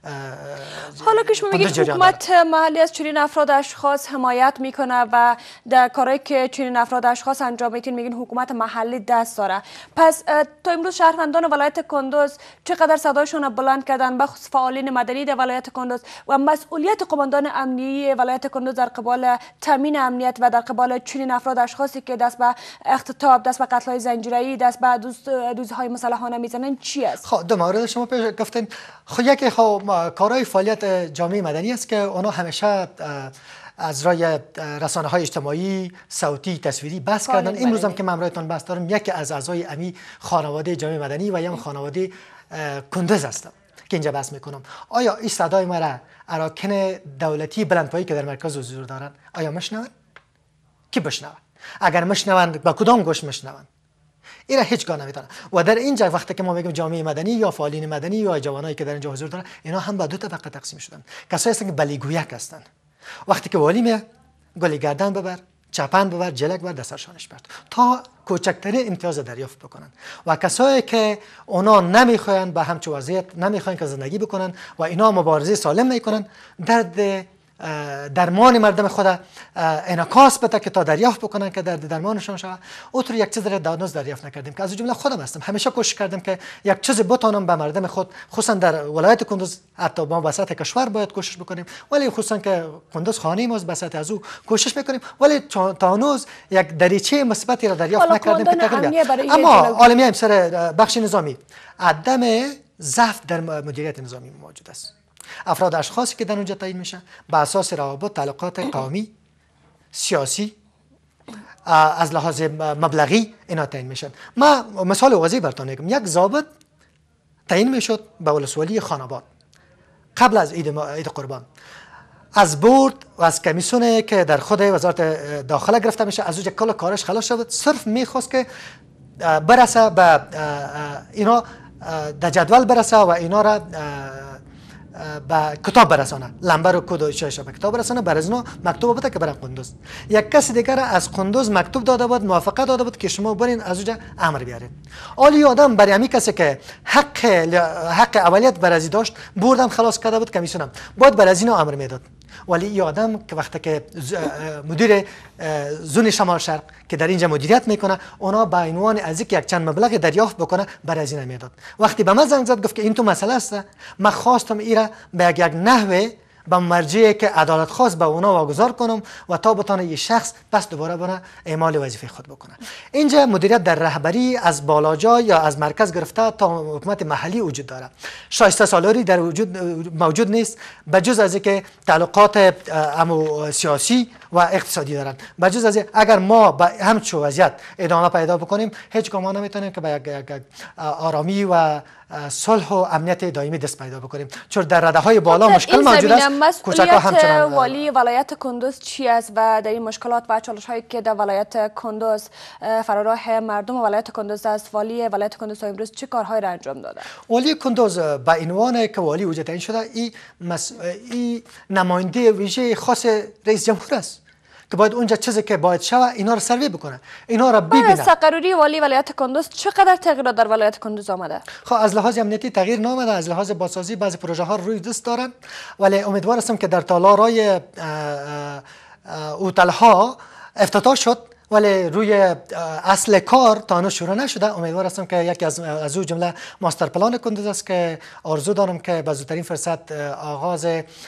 حالا که شما میگید حکومت محلی از چنین افراد اشخاص حمایت میکنه و در کارهایی که چنین افراد اشخاص انجام میدین میگین حکومت محلی دست داره، پس تا امروز شهروندان ولایت کندوز چقدر صدایشون بلند کردن، بخصوص فعالین مدنی در ولایت کندوز و مسئولیت قماندان امنیتی ولایت کندوز در قبال تامین امنیت و در قبال چنین افراد اشخاصی که دست به اختطاف، دست به قتل‌های زنجیره‌ای، دست به دزدی‌های مسلحانه میزنن چی است؟ خب دو مورد شما پیش گفتین. خب یکی خب کارهای فعالیت جامعه مدنی است که اونا همیشه از رای رسانه های اجتماعی صوتی تصویری بحث کردن. امروز هم که من برایتون بحث دارم، یکی از اعضای امی خانواده جامعه مدنی و یا خانواده کندوز هستم که اینجا بحث میکنم. آیا این صدای ما را اراکن دولتی بلندپایی که در مرکز حضور دارن آیا مشنوند؟ کی بشنوند؟ اگر مشنوند با کدام گوش مشنوند؟ اینا هیچگاه نمیتونه. و در اینجا وقتی که ما میگیم جامعه مدنی یا فعالین مدنی یا جوانایی که در اینجا حضور دارن، اینا هم به دو طبقه تقسیم شدن. کسایی هستن که بلیگویک هستن، وقتی که والی میاد گلی گردن ببر، چپن ببر، جلک بر، دسترشانش برد تا کوچکترین امتیاز دریافت بکنن. و کسایی که اونا نمیخواین به همچو وضعیت نمیخواین که زندگی بکنن و اینا مبارزه سالم میکنن، درد درمان مردم خود انعکاس بده که تا دریافت بکنن که درد درمانشون شود. اونطور یک چیز در دانوز دریافت نکردیم که از جمله خودم هستم همیشه کوشش کردم که یک چیز بتونم به مردم خود، خصوصا در ولایت کندوز، حتی ما به سطح کشور باید کوشش بکنیم، ولی خصوصا که کندوز خانه ماست به سطح از او کوشش میکنیم، ولی تا هنوز یک دریچه مثبتی را دریافت نکردیم که تقریبا. اما عالمی هم سر بخش نظامی عدم ضعف در مدیریت نظامی موجود است. افراد اشخاصی که در اونجا تعیین میشن به اساس روابط تعلقات قومی، سیاسی، از لحاظ مبلغی اینا تعیین میشن. ما مثال واضح براتون میگم. یک ضابط تعیین میشد به ولسوالی خاناباد قبل از عید عید قربان، از بورد و از کمیسیونی که در خود وزارت داخله گرفته میشه، از اونجا کل کارش خلاص شد، صرف میخواست که برسه به اینا در جدول برسه و اینا را با کتاب برسانه، لمبر و کد و شش به کتاب برسانه، بر از اینا مکتوب بده که برن قندوز. یک کس دیگر از قندوز مکتوب داده بود، موافقت داده بود که شما برین از اونجا امر بیارید. آلی آدم برای همین کسی که حق حق اولیت بر از داشت، بردم خلاص کرده بود، کمیسیونم باید بر از اینا امر میداد. ولی این آدم که وقتی که مدیر زون شمال شرق که در اینجا مدیریت میکنه، اونا با عنوان از یک چند مبلغ دریافت بکنه بر از این میداد. وقتی به من زنگ زد گفت که این تو مسئله است، من خواستم ایرا به یک یک نحوه به مرجعی که عدالت خواست به اونا واگذار کنم و تا بتونه این شخص پس دوباره بنا اعمال وظیفه خود بکنه. اینجا مدیریت در رهبری از بالاجا یا از مرکز گرفته تا حکومت محلی وجود داره. شایسته سالاری در وجود موجود نیست، بجز از اینکه تعلقات امو سیاسی و اقتصادی دارن. بجز از اگر ما به همچو وضعیت ادامه پیدا بکنیم، هیچ گمان نمیتونیم که به یک آرامی و صلح و امنیت دائمی دست پیدا بکنیم، چون در رده های بالا مشکل موجود است. کوچک‌ها همچنان. والی ولایت کندوز چی است و در این مشکلات و چالش هایی که در ولایت کندوز فراراه مردم ولایت کندوز است، والی ولایت کندوز تا امروز چه کارهایی را انجام داده؟ والی کندوز به عنوان که والی وجود تعیین شده، این مس... ای نماینده ویژه خاص رئیس جمهور است که باید اونجا چیزی که باید شوه اینا رو سروی بکنه، اینا رو ببینه. بعد از تقرری والی ولایت کندوز چقدر تغییرات در ولایت کندوز آمده؟ خب از لحاظ امنیتی تغییر نامده، از لحاظ بازسازی بعضی پروژه ها روی دست دارن، ولی امیدوار هستم که در تالارای اوتل ها افتتاح شد ولی روی اصل کار تا هنوز شروع نشده. امیدوار هستم که یکی از از او جمله ماستر پلان کندوز است که آرزو دارم که به زودترین فرصت آغاز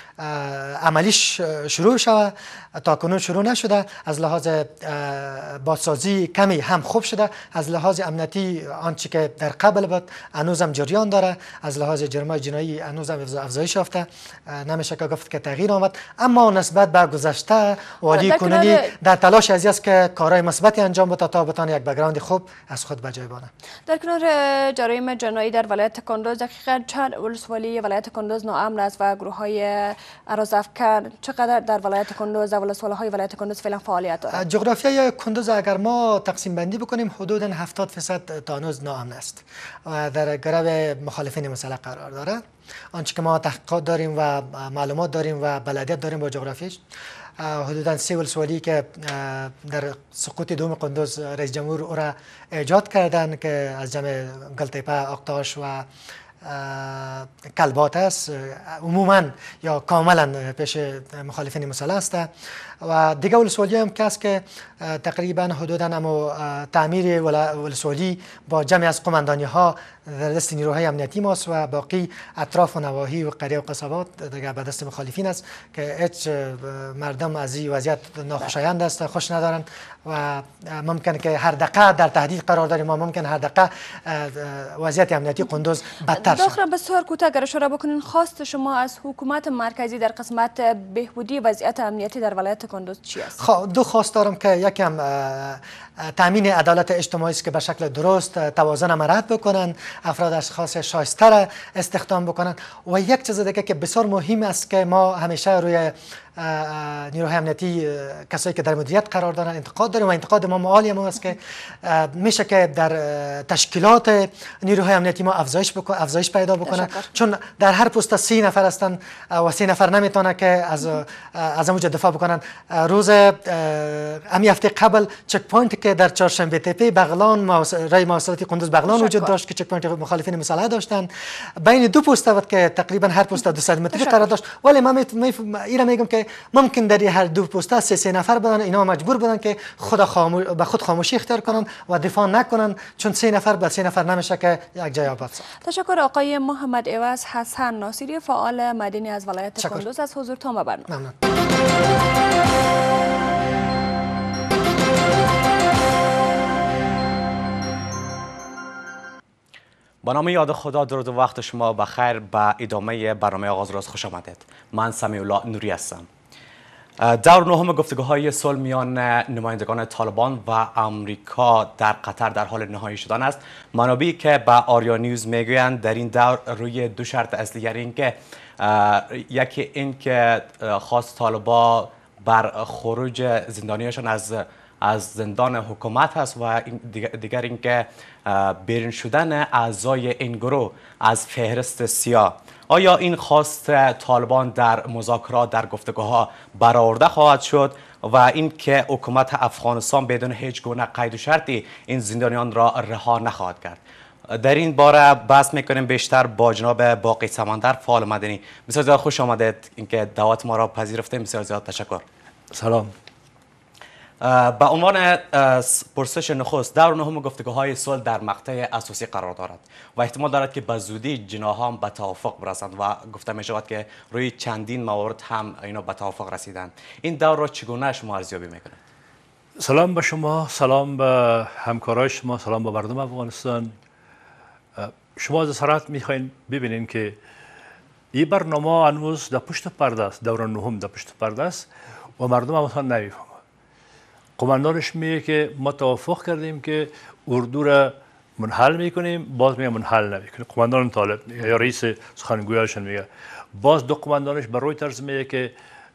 عملیش شروع شود. تا کنون شروع نشده. از لحاظ بازسازی کمی هم خوب شده، از لحاظ امنیتی آنچه که در قبل بود هنوزم جریان داره، از لحاظ جرمای جنایی هنوزم افزایش یافته، نمیشه که گفت که تغییر آمد، اما نسبت به گذشته والی کنونی در تلاش ازی است که کارهای مثبتی انجام بده تا بتونه یک بک‌گراند خوب از خود به جای بانه. در کنار جرایم جنایی در ولایت کندوز دقیقاً چند ولسوالی ولایت کندوز ناامن است و گروه های ارازافکن چقدر در ولایت کندوز و ولسوالی های ولایت کندوز فعلا فعالیت دارند؟ جغرافیای کندوز اگر ما تقسیم بندی بکنیم حدود هفتاد درصد تا هنوز ناامن است و در گرو مخالفین مسلح قرار داره. آنچه که ما تحقیقات داریم و معلومات داریم و بلدیت داریم با جغرافیش، حدوداً سه ولسوالی که در سقوط دوم کندوز رئیس جمهور او را ایجاد کردند که از جمع گلتیپه، آقتاش و کلبات است، عموما یا کاملا پیش مخالفین مسلح است. و دیگه ولسوالی هم که است که تقریبا حدودا اما تعمیر ولسوالی با جمعی از قماندانی ها در دست نیروهای امنیتی ماست و باقی اطراف و نواحی و قریه و قصبات دیگه به دست مخالفین است که هیچ مردم از این وضعیت ناخوشایند است، خوش ندارند و ممکن که هر دقیقه در تهدید قرار داریم ما ممکن هر دقیقه وضعیت امنیتی کندوز بدتر شود. دکتر بسیار کوتاه اگر اشاره بکنین خواست شما از حکومت مرکزی در قسمت بهبودی وضعیت امنیتی در ولایت کندوز چی است؟ خب دو خواست دارم که یکم تامین عدالت اجتماعی است که به شکل درست توازن مرد بکنن، افراد اشخاص شایسته را استخدام بکنن و یک چیز دیگه که بسیار مهم است که ما همیشه روی نیروهای امنیتی کسایی که در مدیریت قرار دارن انتقاد داریم و انتقاد ما معالی ما است که میشه که در تشکیلات نیروهای امنیتی ما افزایش بکن افزایش پیدا بکنه، چون در هر پست سی نفر هستن و سی نفر نمیتونه که از از اونجا دفاع بکنن. روز امی هفته قبل چک پوینت که در چهارشنبه تپه بغلان رای مواصلاتی کندوز بغلان وجود داشت که چک پوینت مخالفین مسلح داشتن، بین دو پست بود که تقریبا هر پست دویست متری قرار داشت، ولی من اینا میگم که ممکن در هر دو پست سه سه نفر بدن، اینا مجبور بودن که خود خاموش به خود خاموشی اختیار کنن و دفاع نکنن، چون سه نفر به سه نفر نمیشه که یک جای آباد شد. تشکر آقای محمد عوض حسن ناصری فعال مدنی از ولایت کندوز از حضورتان به برنامه. ممنون. با نام یاد خدا، درود و وقت شما بخیر. به ادامه برنامه آغاز روز خوش آمدید. من سمیع الله نوری هستم. دور نهم گفتگوهای صلح میان نمایندگان طالبان و آمریکا در قطر در حال نهایی شدن است. منابعی که به آریا نیوز میگویند در این دور روی دو شرط اصلی، یعنی اینکه یکی این که خواست طالبان بر خروج زندانیشان از از زندان حکومت هست و دیگر اینکه بیرون شدن اعضای این گروه از فهرست سیاه. آیا این خواست طالبان در مذاکرات در گفتگوها برآورده خواهد شد و اینکه حکومت افغانستان بدون هیچ گونه قید و شرطی این زندانیان را رها نخواهد کرد؟ در این باره بحث میکنیم بیشتر با جناب باقی سمندر فعال مدنی. بسیار زیاد خوش آمدید، اینکه دعوت ما را پذیرفتید. بسیار زیاد تشکر. سلام. به عنوان پرسش نخست، دور نهم گفتگوهای صلح در مقطع اساسی قرار دارد و احتمال دارد که به زودی جناحان به توافق برسند و گفته می شود که روی چندین موارد هم اینا به توافق رسیدند. این دور را چگونه شما ارزیابی میکنید؟ سلام به شما، سلام به همکارای شما، سلام به مردم افغانستان. شما از صراحت میخواین ببینین که این برنامه هنوز در پشت پرده است، دور نهم در پشت پرده است و مردم افغانستان نمیفهمند. قماندانش میگه که ما توافق کردیم که اردو را منحل میکنیم، باز میگه منحل نمیکنیم. قماندان طالب میگه یا رئیس سخنگویاشون میگه. باز دو قماندانش بر روی طرز میگه که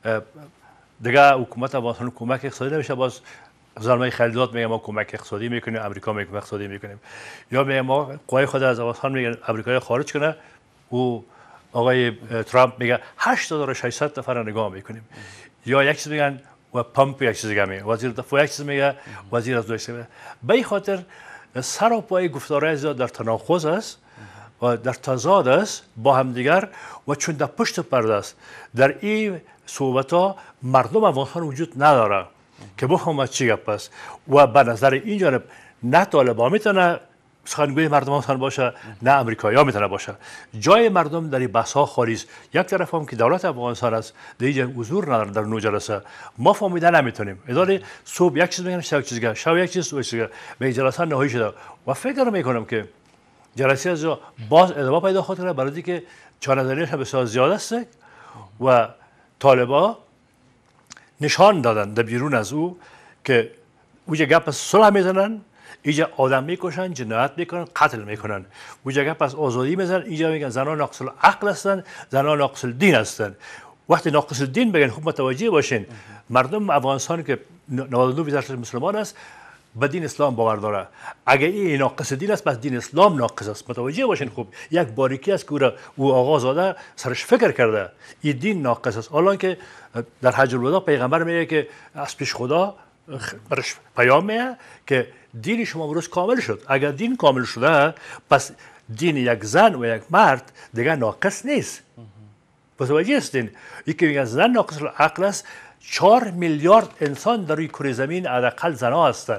دیگه حکومت افغانستان کمک اقتصادی نمیشه. باز زلمه خلیلزاد میگه ما کمک اقتصادی میکنیم، امریکا میگه کمک اقتصادی میکنیم. یا میگه ما قوای خود از افغانستان میگه امریکا خارج کنه، او آقای ترامپ میگه هشت هزار و ششصد نفر نگاه میکنیم. یا یک چیز میگن و پمپ یک چیز میگه، وزیر دفاع یک چیز میگه، وزیر از دویست میگه. به این خاطر سر و پای گفتارهای زیاد در تناقض است و در تضاد است با همدیگر و چون در پشت پرده است در این صحبت ها مردم افغانستان وجود نداره که بفهمه چی گپ است و به نظر این جانب نه طالبان میتونه سخنگوی مردم افغانستان باشه نه امریکایی ها میتونه باشه. جای مردم در این بحث ها خالی است. یک طرف هم که دولت افغانستان است در اینجا حضور نداره در نو جلسه، ما فهمیده نمیتونیم. اداره صبح یک چیز میگن، شب یک چیز میگن، شب یک چیز، صبح یک چیز میگن. به جلسه نهایی شده و فکر میکنم که جلسه از باز ادامه پیدا خواهد کرد برای اینکه چانه‌زنیش بسیار زیاد است و طالبان نشان دادن در بیرون از او که اوجا گپ صلح میزنن، اینجا آدم میکشن، جنایت میکنن، قتل میکنن. اوجا گپ از آزادی میزنن، اینجا میگن زنان ناقص العقل هستن، زنان ناقص الدین هستن. وقتی ناقص الدین بگن خوب متوجه باشین مردم افغانستان که نود و دو درصد مسلمان است به دین اسلام باور داره. اگه این ناقص دین است پس دین اسلام ناقص است. متوجه باشین خوب. یک باریکی است که او آغاز زاده سرش فکر کرده این دین ناقص است. حالا که در حج الوداع پیغمبر میگه که از پیش خدا برش پیام میه که دین شما امروز کامل شد. اگر دین کامل شده پس دین یک زن و یک مرد دیگه ناقص نیست. متوجه هستین؟ یکی میگه زن ناقص العقل است. چهار میلیارد انسان در روی کره زمین حداقل زنها هستند.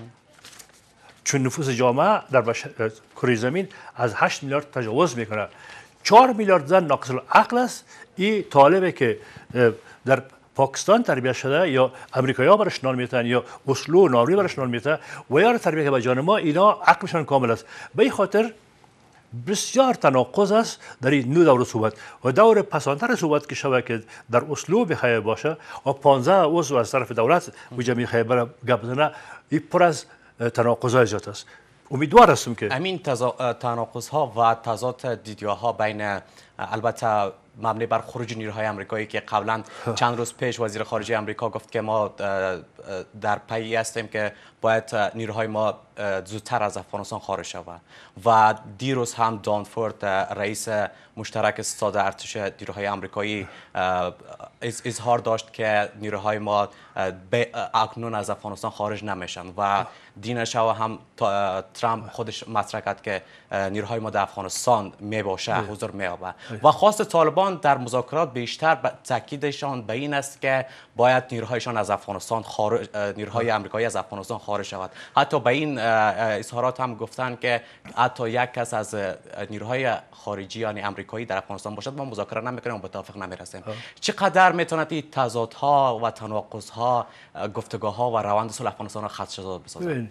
چون نفوس جامعه در کره زمین از هشت میلیارد تجاوز میکنه. چهار میلیارد زن ناقص العقل است. این طالبه که در پاکستان تربیت شده یا امریکایی ها برش نان میتن یا اسلو و ناروی برش نان میتن و یا تربیت که به جان ما اینا عقلشان کامل است. به این خاطر بسیار تناقض است در این نو دور صحبت و دور پسانتر صحبت که شود که در اسلو بخواه باشه و پانزده عضو از طرف دولت وجه میخواه برای گپ بزنه، این پر از تناقض زیاد است. امیدوار هستم که همین تناقض ها و تضاد دیدگاه ها بین البته مبنی بر خروج نیروهای آمریکایی که قبلا چند روز پیش وزیر خارجه آمریکا گفت که ما در پی هستیم که باید نیروهای ما زودتر از افغانستان خارج شود و دیروز هم دانفورد رئیس مشترک ستاد ارتش نیروهای آمریکایی اظهار داشت که نیروهای ما اکنون از افغانستان خارج نمیشن و دین شو هم ترامپ خودش مطرح کرد که نیروهای ما در افغانستان می باشه حضور می یابه و خواست طالبان در مذاکرات بیشتر تاکیدشان به این است که باید نیروهایشان از افغانستان خارج نیروهای آمریکایی از افغانستان خارج شود. حتی به این اظهارات هم گفتن که حتی یک کس از نیروهای خارجی یعنی آمریکایی در افغانستان باشد ما مذاکره نمیکنیم و به توافق نمیرسیم. چقدر میتوند این تضادها و تناقضها گفتگوها و روند صلح افغانستان را خدشه‌دار بسازد؟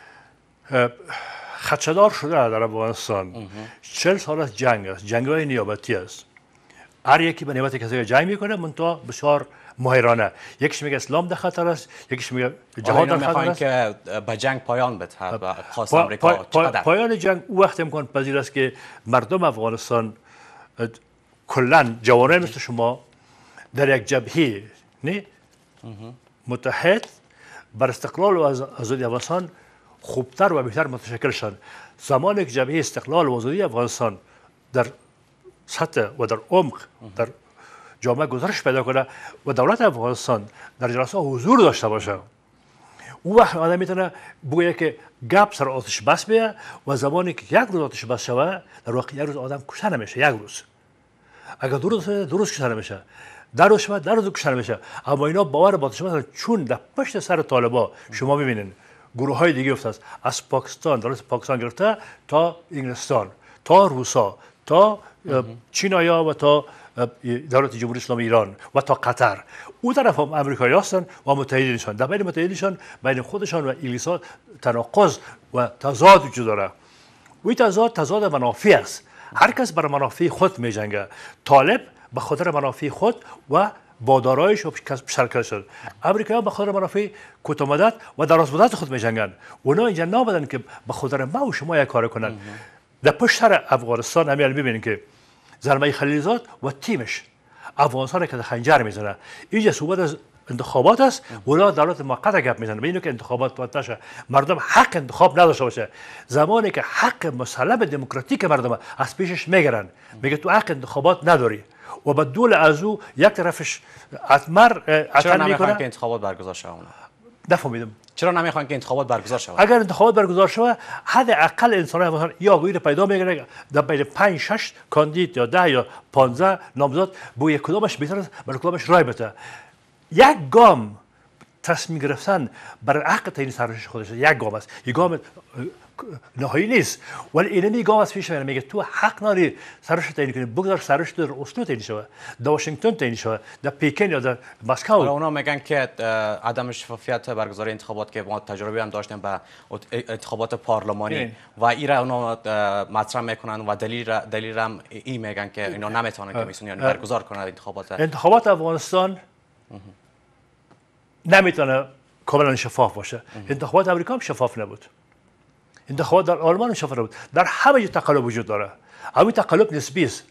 خدشه‌دار شده در افغانستان چهل سال از جنگ است، جنگ‌های نیابتی است. هر یکی به نیابت کسی جنگ میکنه منتها بسیار ماهرانه. یکیش میگه اسلام در خطر است، یکیش میگه جهاد در خطر است. که به جنگ پایان بده و خواست آمریکا پا، پا، پایان جنگ او وقت امکان پذیر است که مردم افغانستان کلا جوانان مثل شما در یک جبهه نه متحد بر استقلال و آزادی افغانستان خوبتر و بهتر متشکل شد. زمانی که جبهه استقلال و آزادی افغانستان در سطح و در عمق در جامعه گزارش پیدا کنه و دولت افغانستان در جلسه حضور داشته باشه، او وقت آدم میتونه بگه که گپ سر آتش بس بیه و زمانی که یک روز آتش بس شوه در واقع یک روز آدم کشته نمیشه. یک روز اگر دو روز دو روز کشته نمیشه، در روز شوه در روز کشته نمیشه. اما اینا باور با آتش بس چون در پشت سر طالبان شما میبینین گروه های دیگه افتاد از پاکستان دولت پاکستان گرفته تا انگلستان تا روسا تا چینایا و تا دولت جمهوری اسلامی ایران و تا قطر. او طرف هم امریکایی هستند و متحدینشان. در بین متحدینشان بین خودشان و انگلیس ها تناقض و تضاد وجود داره. وی تضاد تضاد منافع است. هر کس بر منافع خود می جنگه. طالب به خاطر منافع خود و با دارایش و شرکت شد. امریکایی ها به خاطر منافع کوتاه مدت و دراز مدت خود می جنگن. اونا اینجا نابدن که به خاطر ما و شما یک کار کنن. در پشت سر افغانستان همین ببینید که زلمه خلیلزاد و تیمش افغانستان که خنجر میزنه. اینجا صحبت از انتخابات است، ولی دولت موقت گپ میزنه به اینو که انتخابات باید نشه، مردم حق انتخاب نداشته باشه. زمانی که حق مسلم دموکراتیک مردم از پیشش میگیرن، میگه تو حق انتخابات نداری، و به دول از او یک طرفش اتمر چرا نمیخوان که انتخابات برگزار شود؟ نفهمیدم. چرا نمیخوان که انتخابات برگزار شود؟ اگر انتخابات برگزار شود حداقل انسان یا گویر پیدا میگیره در بین پنج شش کاندید یا ده یا پانزده نامزد با یک کدامش بهتر است برای کدامش رای بده. یک گام تصمیم گرفتن برای حق تعیین سرنوشت خودش یک گام است. یک گام نهایی نیست ولی اینمی گام از پیش میره میگه تو حق نداری سرنوشت تعیین کنی، بگذار سرنوشت در اسلو تعیین شود، در واشنگتن تعیین شود، در پکن یا در مسکو. اونا میگن که عدم شفافیت برگزاری انتخابات که ما تجربه هم داشتیم با انتخابات پارلمانی و ایرا اونا مطرح میکنن و دلیل دلیل هم این میگن که اینا نمیتونن که میتونن برگزار کنن انتخابات. انتخابات افغانستان نمیتونه کاملا شفاف باشه. انتخابات امریکا هم شفاف نبود. انتخابات در آلمان هم شفاف نبود. در همه جا تقلب وجود داره. همین تقلب نسبی است.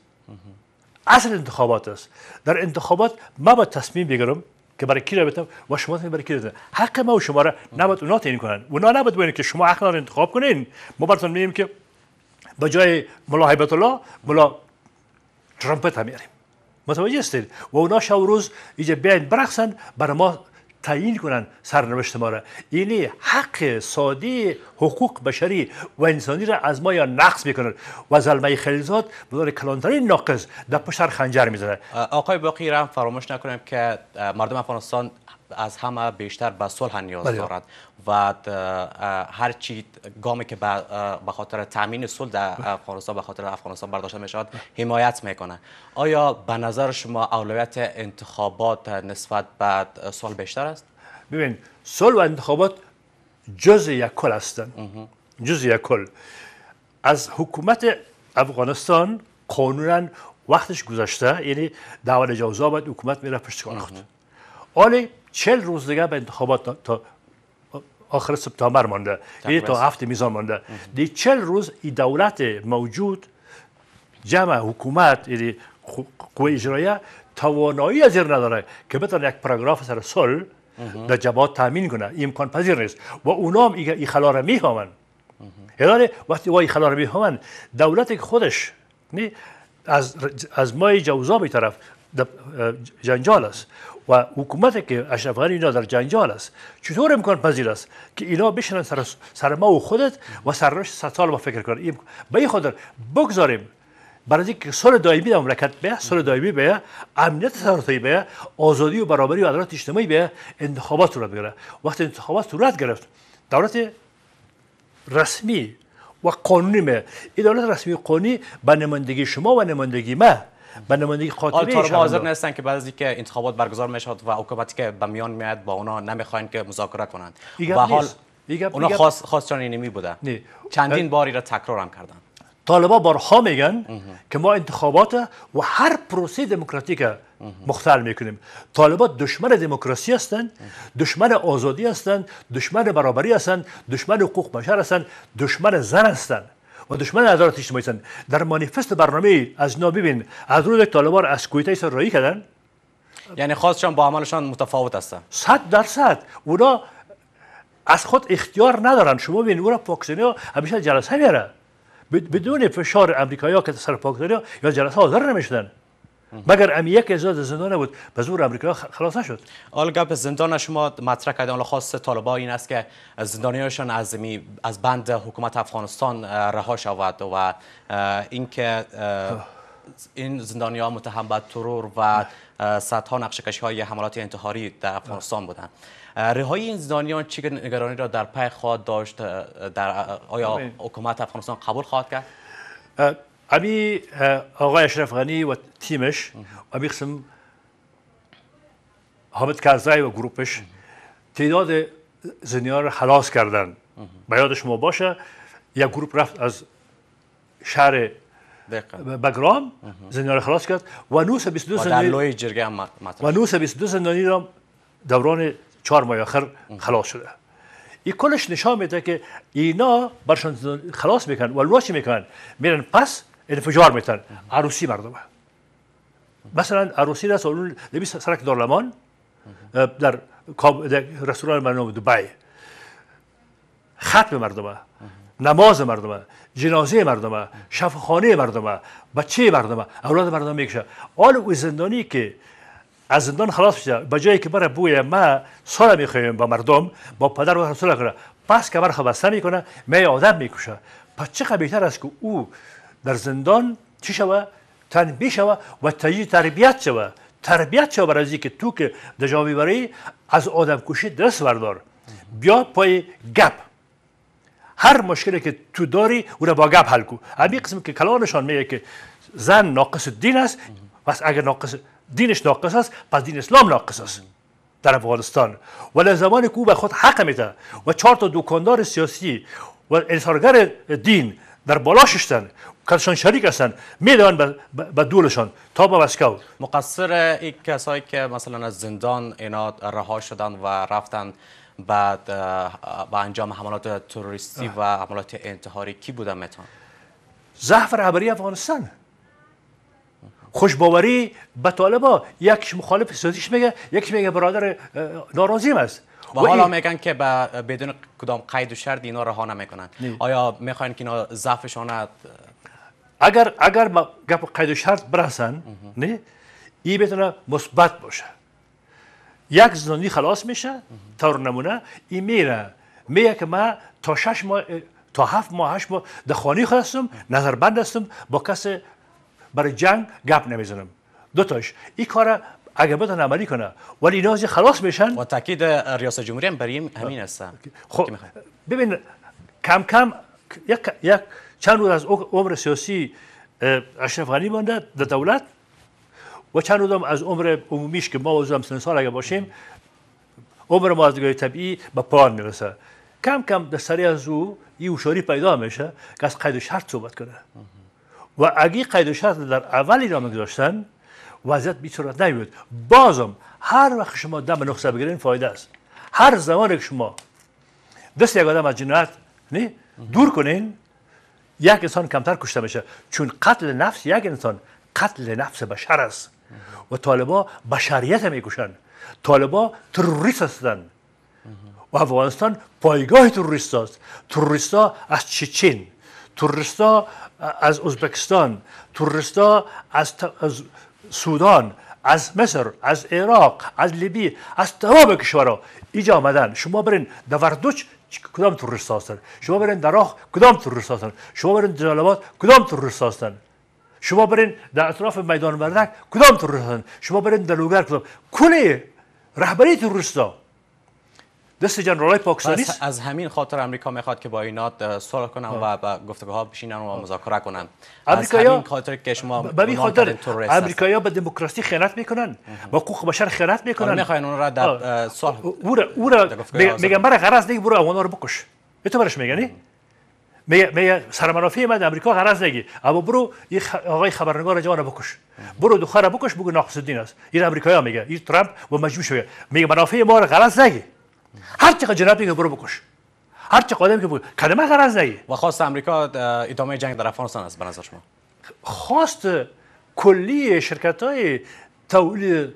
اصل انتخابات است. در انتخابات ما باید تصمیم بگیرم که برای کی رای بدم و شما برای کی رای بدید. حق ما و شما را نباید اونا تعیین کنن. اونا نباید بگن که شما حق ندارید انتخاب کنین. ما براتون میگیم که به جای ملا هیبت الله ملا ترامپت هم میاریم. متوجه هستید؟ و اونا شب و روز اینجا بیاین برقصن برای ما تعیین کنن سرنوشت ما را. اینی حق ساده حقوق بشری و انسانی را از ما یا نقض میکنن و زلمه خلیلزاد به طور کلانترین ناقص در پشت خنجر میزنه. آقای باقی را فراموش نکنیم که مردم افغانستان از همه بیشتر به صلح نیاز دارد و هر چی گامی که به خاطر تامین صلح در افغانستان به خاطر افغانستان برداشته می شود حمایت میکنه. آیا به نظر شما اولویت انتخابات نسبت به صلح بیشتر است؟ ببین صلح و انتخابات جز یک کل هستند. جز یک کل. از حکومت افغانستان قانونا وقتش گذشته، یعنی دعوت جوزا باید حکومت میره پشت کار خود. ولی چهل روز دیگه به انتخابات تا آخر سپتامبر مانده، یعنی تا هفته میزان مانده. دی چهل روز این دولت موجود جمع حکومت یعنی قوه اجرایه توانایی از این نداره که بتونه یک پاراگراف سر صلح در جبهات تامین کنه. این امکان پذیر نیست و اونا هم این خلا را میخوان. یعنی وقتی وای خلا را میخوان دولت خودش نه از از مای جوزا به طرف جنجال است و حکومتی که اشرف غنی اینا در جنجال است، چطور امکان پذیر است که اینا بشنن سر سر ما و خودت و سرنوشت صد سال ما فکر کنیم به این خاطر بگذاریم برای اینکه صلح دائمی در مملکت به صلح دائمی به امنیت سراسری به آزادی و برابری و عدالت اجتماعی به انتخابات صورت بگیره. وقتی انتخابات صورت گرفت دولت رسمی و قانونی به این دولت رسمی و قانونی به نمایندگی شما و نمایندگی ما به نمایندگی قاطبه طالبان حاضر نیستن که بعد از اینکه انتخابات برگزار میشد و حکومتی که به میان میاد با اونا نمیخواین که مذاکره کنند و حال اونا خاص خاص چون اینمی بوده چندین باری را تکرار هم کردن. طالبان بارها میگن که ما انتخابات و هر پروسه دموکراتیک مختل میکنیم. طالبان دشمن دموکراسی هستند، دشمن آزادی هستند، دشمن برابری هستند، دشمن حقوق بشر هستند، دشمن زن هستند و دشمن عدالت اجتماعی هستند. در مانیفست برنامه از اینا ببین از روز طالبان از کویته سرایی کردن، یعنی خاصشان با عملشان متفاوت هستند. صد درصد اونا از خود اختیار ندارن. شما ببین اونا پاکستانی‌ها همیشه جلسه میاره بدون فشار امریکایی‌ها که سر پاکستانی‌ها یا جلسه حاضر نمیشدن مگر امی یک ازاد زندان بود به زور امریکا خلاص نشد. حالا گپ زندان شما مطرح کردن، حالا خاص طالبان این است که زندانیانشان از از بند حکومت افغانستان رها شود و اینکه این زندانی‌ها متهم به ترور و صدها نقشه‌کشی‌های حملات انتحاری در افغانستان بودند. رهایی این زندانیان چه نگرانی را در پی خواهد داشت؟ در آیا حکومت افغانستان قبول خواهد کرد؟ امی آقای اشرف غنی و تیمش و امی قسم حامد کرزی و گروپش تعداد زندانیان را خلاص کردن. به یاد شما باشه یک گروپ رفت از شهر بگرام زندانی را خلاص کرد و نوس بیست و دو زندانی در لوی جرگه هم و نوس بیست و دو زندانی را دوران چهار ماه آخر خلاص شده. این کلش نشان میده که اینا برشان خلاص میکنن و لوچ میکنن میرن پس انفجار میتن عروسی مردم. مثلا عروسی را سالون نبی سرک دارلمان در رستوران به نام دبی ختم مردم نماز مردمه، جنازه مردمه، شفاخانه مردمه، بچه مردمه، اولاد مردم میکشه. حال او زندانی که از زندان خلاص بشه به جایی که بره بوی ما سال میخوایم با مردم با پدر و رسول کنه، پس که برخ بسته میکنه می آدم میکشه. پس چقدر بهتر است که او در زندان چی شوه؟ تنبیه شوه و تجدید تربیت شوه. تربیت شوه برای اینکه تو که دجا میبری از آدم کشی دست بردار، بیا پای گپ. هر مشکلی که تو داری او را با گپ حل کو. همین قسم که کلانشان میگه که زن ناقص دین است، پس اگر ناقص دینش ناقص است پس دین اسلام ناقص است در افغانستان. ولی زمانی که او به خود حق میده و چهار تا دکاندار سیاسی و انحصارگر دین در بالاششتن کارشان شریک هستند میدون به دولشان تا به مسکو. مقصر این کسایی که مثلا از زندان اینا رها شدن و رفتن بعد با انجام حملات تروریستی و حملات انتحاری کی بودن متان؟ ضعف رهبری افغانستان، خوشباوری به طالبا. یک مخالف سیاسیش میگه، یک میگه برادر ناراضیم است و حالا میگن که بدون کدام قید و شرط اینا رها نمیکنن. آیا میخواین که اینا ضعفشان اگر اگر با گپ قید و شرط برسن نه این بتونه مثبت باشه؟ یک زندانی خلاص میشه طور نمونه این میره میگه که من تا شش ماه تا هفت ماه هشت ماه در خانه خود هستم، نظربند هستم، با کسی برای جنگ گپ نمیزنم. دو تاش این کار اگه بتون عملی کنه ولی اینا از خلاص میشن. و تاکید ریاست جمهوری هم برای همین است. خب ببین کم کم یک یک چند روز از عمر سیاسی اشرف غنی مونده در دولت و چند روز از عمر عمومیش که ما وزم سن سال اگه باشیم عمر ما از دیگه طبیعی به پایان میرسه. کم کم در سری از او یه هوشیاری پیدا میشه که از قید و شرط صحبت کنه و اگه قید و شرط در اول اینا میگذاشتن وضعیت بی صورت نمیبود. بازم هر وقت شما دم نقصه بگیرین فایده است. هر زمان که شما دست یک آدم از جنایت نه دور کنین یک انسان کمتر کشته میشه، چون قتل نفس یک انسان قتل نفس بشر است و طالبا بشریت میکشن. طالبا تروریست هستند و افغانستان پایگاه تروریست است. تروریستا از چچن، تروریستا از ازبکستان، تروریستا از, از سودان، از مصر، از عراق، از لیبی، از تمام کشورها اینجا آمدن. شما برین در وردوچ کدام تروریست هستند؟ شما برین در راه کدام تروریست هستند؟ شما برین در جلال‌آباد کدام تروریست هستند؟ شما برین در اطراف میدان وردک کدام تروریست هستند؟ شما برین در لوگر کدام؟ کل رهبری تروریستا دست جنرالای پاکستانی است. از همین خاطر امریکا میخواد که با اینا صلح کنن و با گفتگوها بشینن و مذاکره کنن. از همین خاطر که شما به این خاطر امریکایی‌ها به دموکراسی خیانت میکنن، با حقوق بشر خیانت میکنن. میخواین اون را در صلح او را او را میگن برای غرض نگی برو افغانا رو بکش. به تو برش میگنی؟ میگه میگه سرمنافع من امریکا غرض نگی، اما برو این آقای خبرنگار جوان بکش، برو دختر بکش، بگو ناقص الدین است. این امریکایی‌ها میگه، این ترامپ و مجبور شده میگه منافع ما را غرض نگی. هر چقدر جناب میگه برو بکش، هر چقدر آدم که برو کلمه غرض نگی. و خواست امریکا ادامه جنگ در افغانستان است به نظر شما؟ خواست کلی شرکت‌های تولید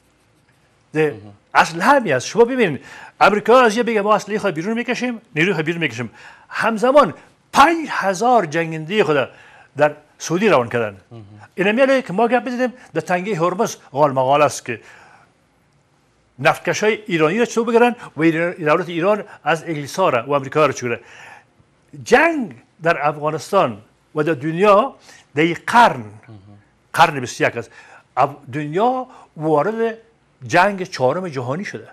اصل همی است. شما ببینید امریکا از یه بگه ما اصلی خود بیرون میکشیم، نیروی خود بیرون میکشیم، همزمان پنج هزار جنگنده خود در سعودی روان کردن. این میاله که ما گپ بزنیم در تنگه هرمز غال مغال است که نفتکشای ایرانی را چطور بگیرن و دولت ایران از انگلیس‌ها را و امریکا را چگونه. جنگ در افغانستان و در دنیا در یک قرن قرن بیست و یک است دنیا وارد جنگ چهارم جهانی شده.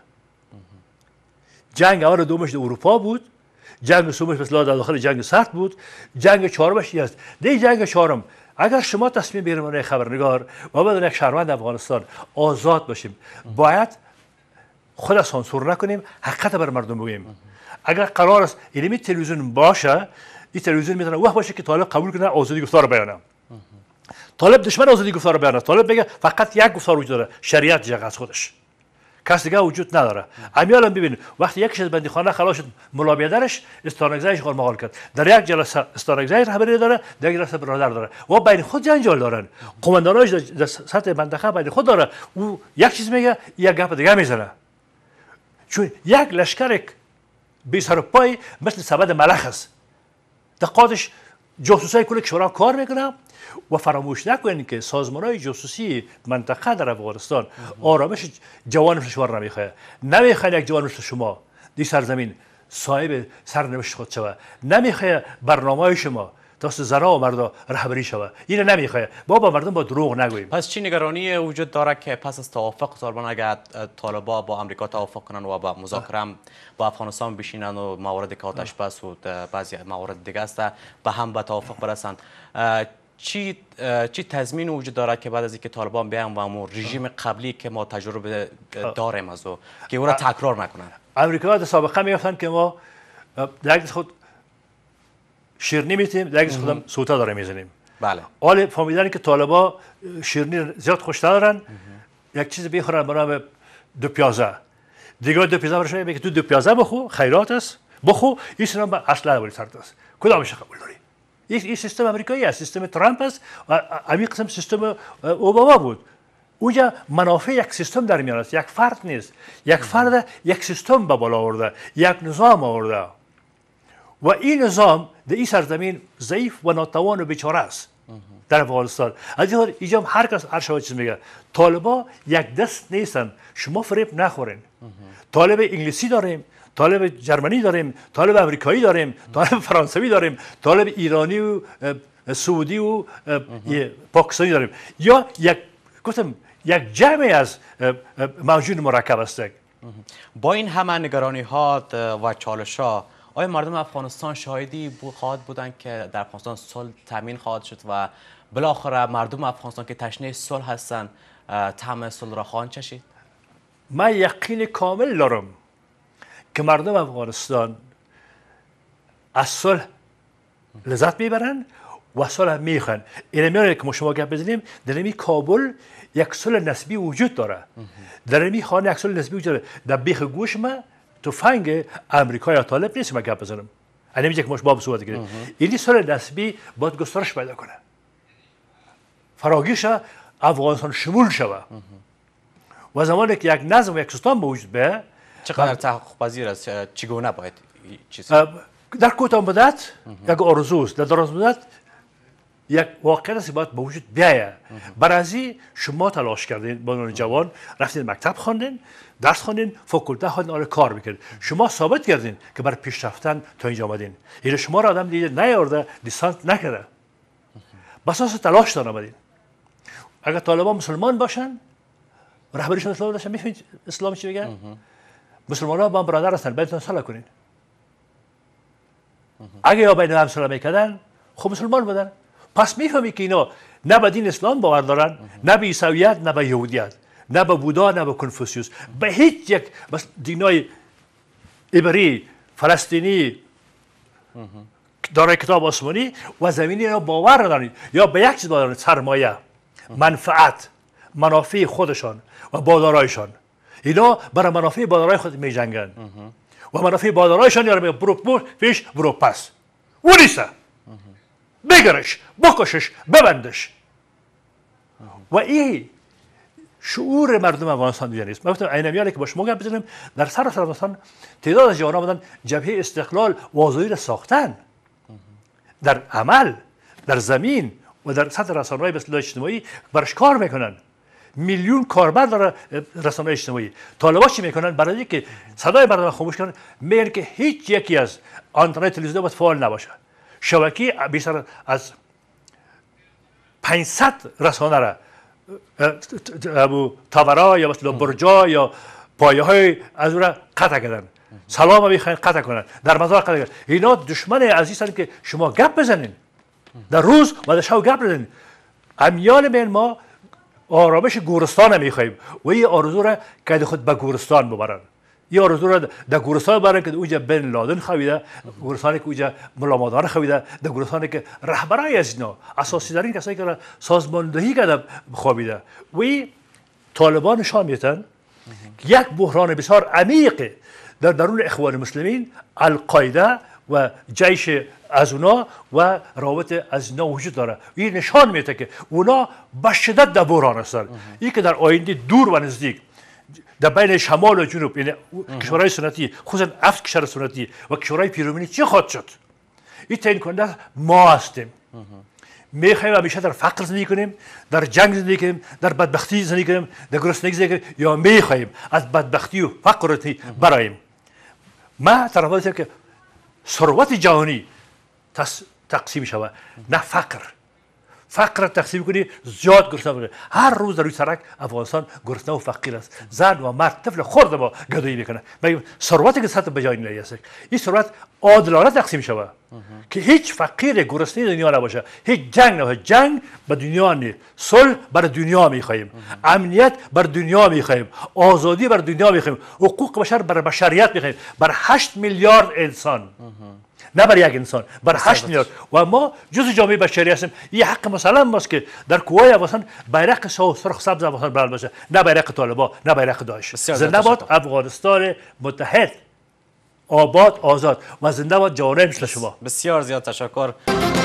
جنگ اول دومش در اروپا بود، جنگ سومش مثلا در داخل جنگ سرد بود، جنگ چهارمش است. در جنگ چهارم اگر شما تصمیم بگیرید من خبرنگار و بعد یک شهروند افغانستان آزاد باشیم، باید خود سانسور نکنیم، حقیقت بر مردم بگیم. اگر قرار است علمی تلویزیون باشه، این تلویزیون میتونه وقت باشه که طالب قبول کنه آزادی گفتار بیانه. طالب دشمن آزادی گفتار بیانه. طالب بگه فقط یک گفتار وجود داره، شریعت جنگ از خودش. کس دیگه وجود نداره. امیال هم ببین وقتی یکیش از بندیخانه خلاص شد، ملا بیادرش استانگزایش قال مقال کرد. در یک جلسه استانگزای رهبری داره، در یک جلسه برادر داره. و بین خود جنجال دارن. قمانداناش در سطح منطقه بین خود داره. او یک چیز میگه، یک گپ دیگه میزنه. چون یک لشکر بی سر و پای مثل سبد ملخ است. دقاتش جاسوسای کل کشورها کار میکنه و فراموش نکنید که سازمان‌های جاسوسی منطقه در افغانستان آرامش جوان مثل شما نمیخواد. نمیخواد یک جوان مثل شما دی سرزمین صاحب سرنوشت خود شود. نمیخواد برنامه‌های شما توسط زنها و مردا رهبری شود. اینو نمیخواد. با با مردم با دروغ نگوییم. پس چی نگرانی وجود داره که پس از توافق طالبان اگر طالبا با آمریکا توافق کنن و با مذاکره با افغانستان بشینن و موارد که آتش بس و بعضی موارد دیگه است به هم به توافق برسن، چی چی تضمین وجود داره که بعد از اینکه طالبان بیان و امو رژیم قبلی که ما تجربه داریم از او که او را تکرار نکنن؟ امریکا در سابقه میگفتن که ما در خود شیرینی میتیم، در خودم سوتا داره میزنیم. بله. حال فهمیدن که طالبا شیرینی زیاد خوش ندارن، یک چیز بخورن به نام دو پیازه. دیگه دو پیازه برشون میگه تو دو پیازه بخو، خیرات است، بخو، این سنم به اصلا ولی سرت است. کدامش قبول داری؟ این سیستم امریکایی است، سیستم ترامپ است، همین قسم سیستم اوباما بود. اونجا منافع یک سیستم در میان است، یک فرد نیست. یک فرد یک سیستم به بالا آورده، یک نظام آورده. و این نظام در این سرزمین ضعیف و ناتوان و بیچاره است در افغانستان. از این اینجا هر کس هر شما چیز میگه طالبا یک دست نیستن، شما فریب نخورین. طالب انگلیسی داریم، طالب جرمنی داریم، طالب امریکایی داریم، طالب فرانسوی داریم، طالب ایرانی و سعودی و پاکستانی داریم. یا یک گفتم یک جمع از موجود مرکب است. با این همه نگرانی ها و چالش ها، آیا مردم افغانستان شاهدی خواهد بودند که در افغانستان صلح تامین خواهد شد و بالاخره مردم افغانستان که تشنه صلح هستند طعم صلح را خواهند چشید؟ من یقین کامل دارم که مردم افغانستان از صلح لذت میبرند و صلح میخوان. این میاره که ما شما گپ بزنیم در این کابل یک صلح نسبی وجود داره. در این خانه یک صلح نسبی وجود داره. در بیخ گوش ما تفنگ امریکا یا طالب نیست. من گپ بزنم. انا میگه که مش باب صحبت کنیم. این صلح نسبی باید گسترش پیدا کنه. فراگیرش افغانستان شمول شوه. و زمانی که یک نظم و یک سیستم به وجود بیاید چقدر تحقق پذیر است؟ چگونه باید چیزی در کوتاه مدت یک آرزوست، در دراز مدت یک واقعیت باید به وجود بیاید. برای شما تلاش کردین با عنوان جوان، رفتین مکتب خواندین، درس خواندین، فاکولته خواندین، آره کار میکردین. شما ثابت کردین که برای پیش رفتن تا اینجا آمدین. این شما را آدم دیده نیاورده، دیسانت نکرده. بس اساس تلاش دارن آمدین. اگر طالبان مسلمان باشن، رهبریشون اسلام داشتن، میفهمید اسلام چی میگه؟ مسلمان‌ها با هم برادر هستن، بینتون صلح کنین. اگه یا بین هم صلح میکردن، خب مسلمان بودن. پس میفهمی که اینا نه به دین اسلام باور دارن، نه به عیسویت، نه به یهودیت، نه به بودا، نه به کنفوسیوس، به هیچ یک بس دینای عبری، فلسطینی دارای کتاب آسمانی و زمینی اینا باور ندارن. یا به یک چیز باور دارن، سرمایه، منفعت، منافع خودشان و بادارایشان. اینا برای منافع بادارای خود می جنگن و منافع بادارایشان یارو میگه برو برو پیش برو پس ونیسه بگرش بکشش ببندش. و این شعور مردم افغانستان دیگه نیست. من گفتم عینمیالی که با شما گپ بزنم در سراسر افغانستان تعداد از جوانان بودن جبهه استقلال و آزادی را ساختن در عمل، در زمین و در سطح رسانه‌های مثل اجتماعی برش کار میکنن. میلیون کاربر داره رسانه اجتماعی. طالبان چی میکنن؟ برای اینکه صدای مردم خاموش کنن میگن که هیچ یکی از آنتنای تلویزیون باید فعال نباشه. شبکه بیشتر از پانصد رسانه را ابو تاورا یا مثلا برجا یا پایه های از اون را قطع کردن. سلام میخواین قطع کنن، در مزار قطع کردن. اینا دشمن عزیزن که شما گپ بزنین در روز و در شب گپ بزنین. امیال بین ما آرامش گورستان میخوایم و این آرزو را که خود به گورستان ببرن. این آرزو را در گورستان ببرن که اونجا بن لادن خویده، گورستانی که اونجا ملا مادر خویده، در گورستانی که رهبرای از اینا اساسی ترین کسایی که سازماندهی کرده خوابیده. و این طالبان نشان میدن یک بحران بسیار عمیق در درون اخوان مسلمین، القاعده و جیش از اونا و رابط از اینا وجود داره. این نشان میده که اونا به شدت در بحران هستند. این که در آینده دور و نزدیک در بین شمال و جنوب، یعنی کشورهای سنتی، خصوصا افت کشور سنتی و کشورهای پیرامونی چی خواهد شد؟ این تعیین کننده ما هستیم. میخوایم همیشه در فقر زندگی کنیم، در جنگ زندگی کنیم، در بدبختی زندگی کنیم، در گرسنگی زندگی کنیم، یا میخوایم از بدبختی و فقر براییم. ما طرف هستیم که ثروت جهانی تقسیم شود، نه فقر. فقر تقسیم کنی زیاد گرسنه بکنی. هر روز در روی سرک افغانستان گرسنه و فقیر است. زن و مرد طفل خرد ما گدایی میکنه. بگیم ثروتی که سطح بجای نهی است، این ثروت عادلانه تقسیم شود که هیچ فقیر گرسنه دنیا نباشه، هیچ جنگ نباشه. جنگ به دنیا نیست، صلح بر دنیا میخواهیم، امنیت بر دنیا میخواهیم، آزادی بر دنیا میخواهیم، حقوق بشر بر بشریت میخواهیم، بر هشت میلیارد انسان، نه بر یک انسان، بر هشت میلیارد. و ما جزء جامعه بشری هستیم. این حق مسلم است که در کوههای افغانستان بیرق سرخ سبز افغانستان بلند باشه، نه بیرق طالبان، نه بیرق داعش. زنده باد افغانستان متحد، آباد، آزاد، و زنده باد جوانای مثل شما. بسیار زیاد تشکر.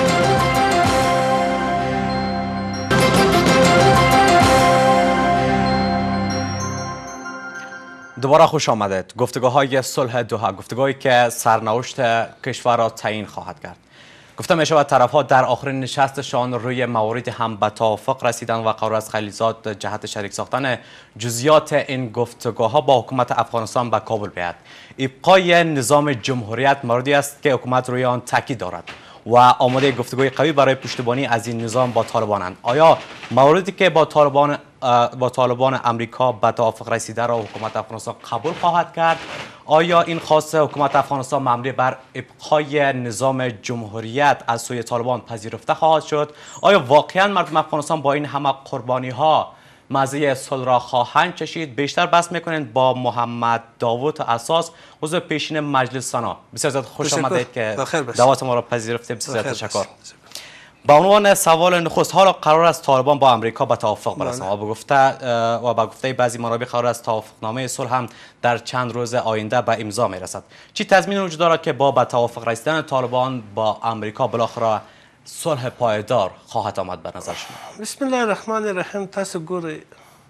دوباره خوش آمدید. گفتگوهای صلح دوحه، گفتگوهایی که سرنوشت کشور را تعیین خواهد کرد. گفته می شود طرف‌ها در آخرین نشستشان روی موارد هم به توافق رسیدند و قرار است خلیزات جهت شریک ساختن جزئیات این گفتگوها با حکومت افغانستان به کابل بیاید. ابقای نظام جمهوریت موردی است که حکومت روی آن تاکید دارد و آماده گفتگوی قوی برای پشتیبانی از این نظام با طالبانند. آیا موردی که با طالبان با طالبان امریکا به توافق رسیده را حکومت افغانستان قبول خواهد کرد؟ آیا این خواست حکومت افغانستان مبنی بر ابقای نظام جمهوریت از سوی طالبان پذیرفته خواهد شد؟ آیا واقعا مردم افغانستان با این همه قربانی ها مزه صلح را خواهند چشید؟ بیشتر بحث میکنید با محمد داوود اساس، عضو پیشین مجلس سنا. بسیار زیاد خوش آمدید که دعوت ما را پذیرفتید. بسیار تشکر. با عنوان سوال نخست، حالا قرار است طالبان با امریکا به توافق برسند و به گفته و به گفته بعضی منابع قرار است توافقنامه صلح هم در چند روز آینده به امضا میرسد. چی تضمین وجود دارد که با به توافق رسیدن طالبان با امریکا بالاخره صلح پایدار خواهد آمد به نظر شما؟ بسم الله الرحمن الرحیم. تاسو ګورئ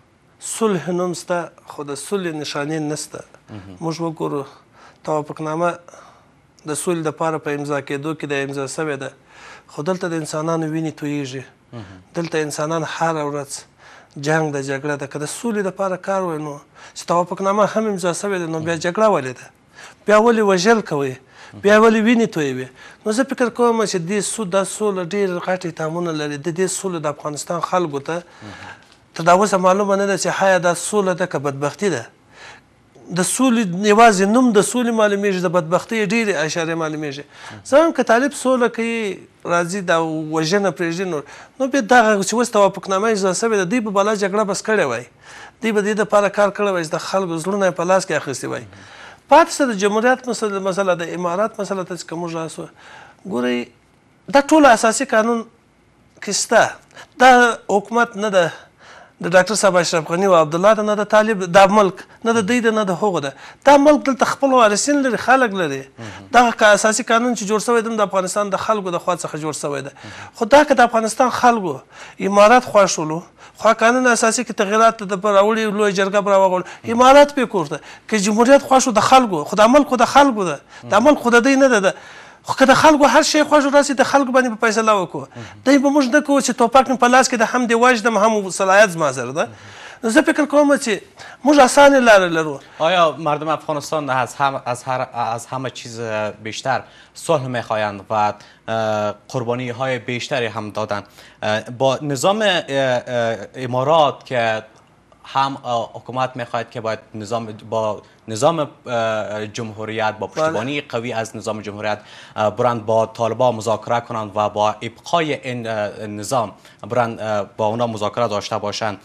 صلح نوم سته خو د صلح نشانې نسته. موږ وګورو توافقنامه د صلح دپاره په امضا کېدو کې د امضا سوې ده، خو دلته د انسانانو وینې تویېږي، دلته انسانان هره ورځ جنګ ده، جګړه ده. که د سولې دپاره کار وای نو چې توافقنامه هم امضا سوې ده، نو بیا جګړه ولې ده؟ بیا ولې وژل کوئ؟ بیا ولې وینې تویوي؟ نو زه فکر کوم چې دې سو دا سوله ډېر غټ اتهامونه لري. د دې سولې د افغانستان خلکو ته تر دا اوسه معلومه نه ده چې حیا دا سوله ده که بدبختي ده. د سولې یوازې نوم د سولې معلومیږي، د بدبختۍ ډېرې اشارې معلومیږي. زه هم که طالب سوله کوي راځي دا وژنه پرېږدي، نو نو بیا دغه چې اوس توافقنامه اجرا سوې ده، دوی به بلا جګړه بس کړې وای، دوی به دې دپاره کار کړی وای چې د خلکو زړونه یې په لاس کې اخیستي وای. پاتې شه د جمهوریت مسله، د امارات مسله ته چې که موږ راسو، ګورئ دا ټول اساسي قانون کې شته. دا حکومت نه ده د ډاکټر صاحب اشرف غني او عبدالله ده، نه د طالب دا ملک، نه د دوی ده، نه د هغو ده. دا ملک دلته خپل وارثین لري، خلک لري. دغه اساسي قانون چې جوړ شوی ده د افغانستان د خلکو د خوا څخه جوړ شوی ده. خو دا که د افغانستان خلکو امارات خوښ ولو، خو قانون اساسي کې تغییرات د راوړي، لویه جرګه به راوغړو، امارات پرې کورته. که جمهوریت خوښ و د خلکو، خو دا ملک خو د خلکو ده، دا ملک خو د دوی نه ده. خو که د خلکو هر شی خوښ راسي، د خلکو باندې به فیصله وکړو. دوی به موږ نه کوو چې توپک مې په لاس کې د هم دې وژنم هم صلاحیت زما سره ده. نو زه فکر کوم چې موږ اسانه لاره لرو. آیا مردم افغانستان از هم از هر از همه چیز بیشتر صلح میخواهند و قربانی های بیشتری هم دادن با نظام امارات که هم حکومت میخواهد که باید نظام با نظام جمهوریت با پشتیبانی قوی از نظام جمهوریت برند با طالبان مذاکره کنند و با ابقای این نظام برند با اونا مذاکره داشته باشند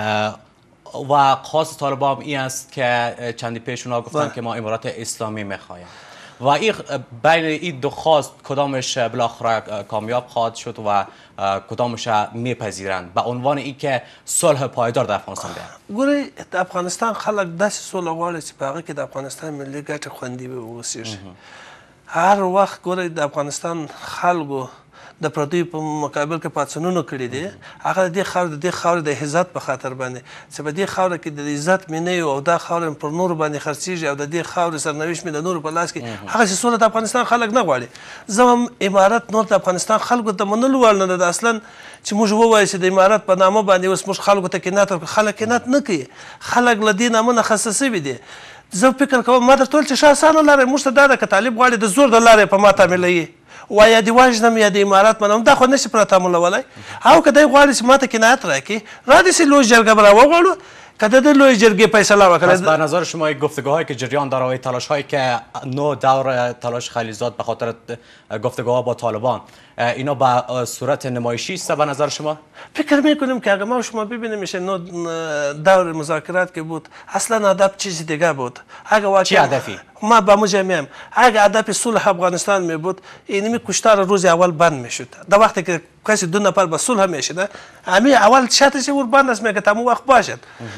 و خاص طالبان این است که چندی پیش اونا گفتن که ما امارات اسلامی میخواهیم و این بین این دو خواست کدامش بالاخره کامیاب خواهد شد و کدامش میپذیرند به عنوان اینکه صلح پایدار در افغانستان بیاید؟ ګورئ د افغانستان خلک داسې سوله غواړي چې په هغه کې د افغانستان ملي ګټې خوندي واوسېږي. هر وخت ګورئ د افغانستان خلکو د پردیو په مقابل کې پاڅونونه کړي دي هغه د دې خاورې د دې خاورې د عزت په خاطر باندې چې په دې خاوره کې د عزت مې نه او دا خاوره پر نورو باندې خرڅېږي او د دې خاورې سرنوشت مې د نورو په لاس کې هغسې سوله د افغانستان خلک نه غواړي. زه هم امارت نور د افغانستان خلکو ته منلو وړ نه ده اصلا چې موږ ووایو چې د امارت په نامه باندې اوس موږ خلکو ته قناعت ورکړو. خلک قناعت نه کوي، خلک له دې نامه نه خسته سوي دي. زه فکر کوم ما درته ویل چې ښه اسانه لاره موږ ته دا ده که طالب غواړي د زور د لارې په ما تعاملوي و یا دې وژنم یا د امارات منم دا خو نشي پرې تعاملولی. او که دی غواړي چې ما ته قناعت راکړي را دې سي لوی جرګه به راوغواړو که د دې لوی جرګې فیصله وکړه. پس به نظر شما گفتگوهایی که جریان داره و تلاش‌هایی که نو دور تلاش خلیزات به خاطر گفتگوها با طالبان اینا به صورت نمایشی است به نظر شما؟ فکر میکنیم که اگر ما شما ببینیم میشه نو دور مذاکرات که بود اصلا هدف چیز دیگه بود. اگر چی هدفی؟ ما با مو میگم اگر هدف صلح افغانستان می بود اینمی کشتار روز اول بند میشد. در وقتی که کسی دو نفر به صلح میشد امی اول شرطش ور بند است میگه تمام وقت باشد.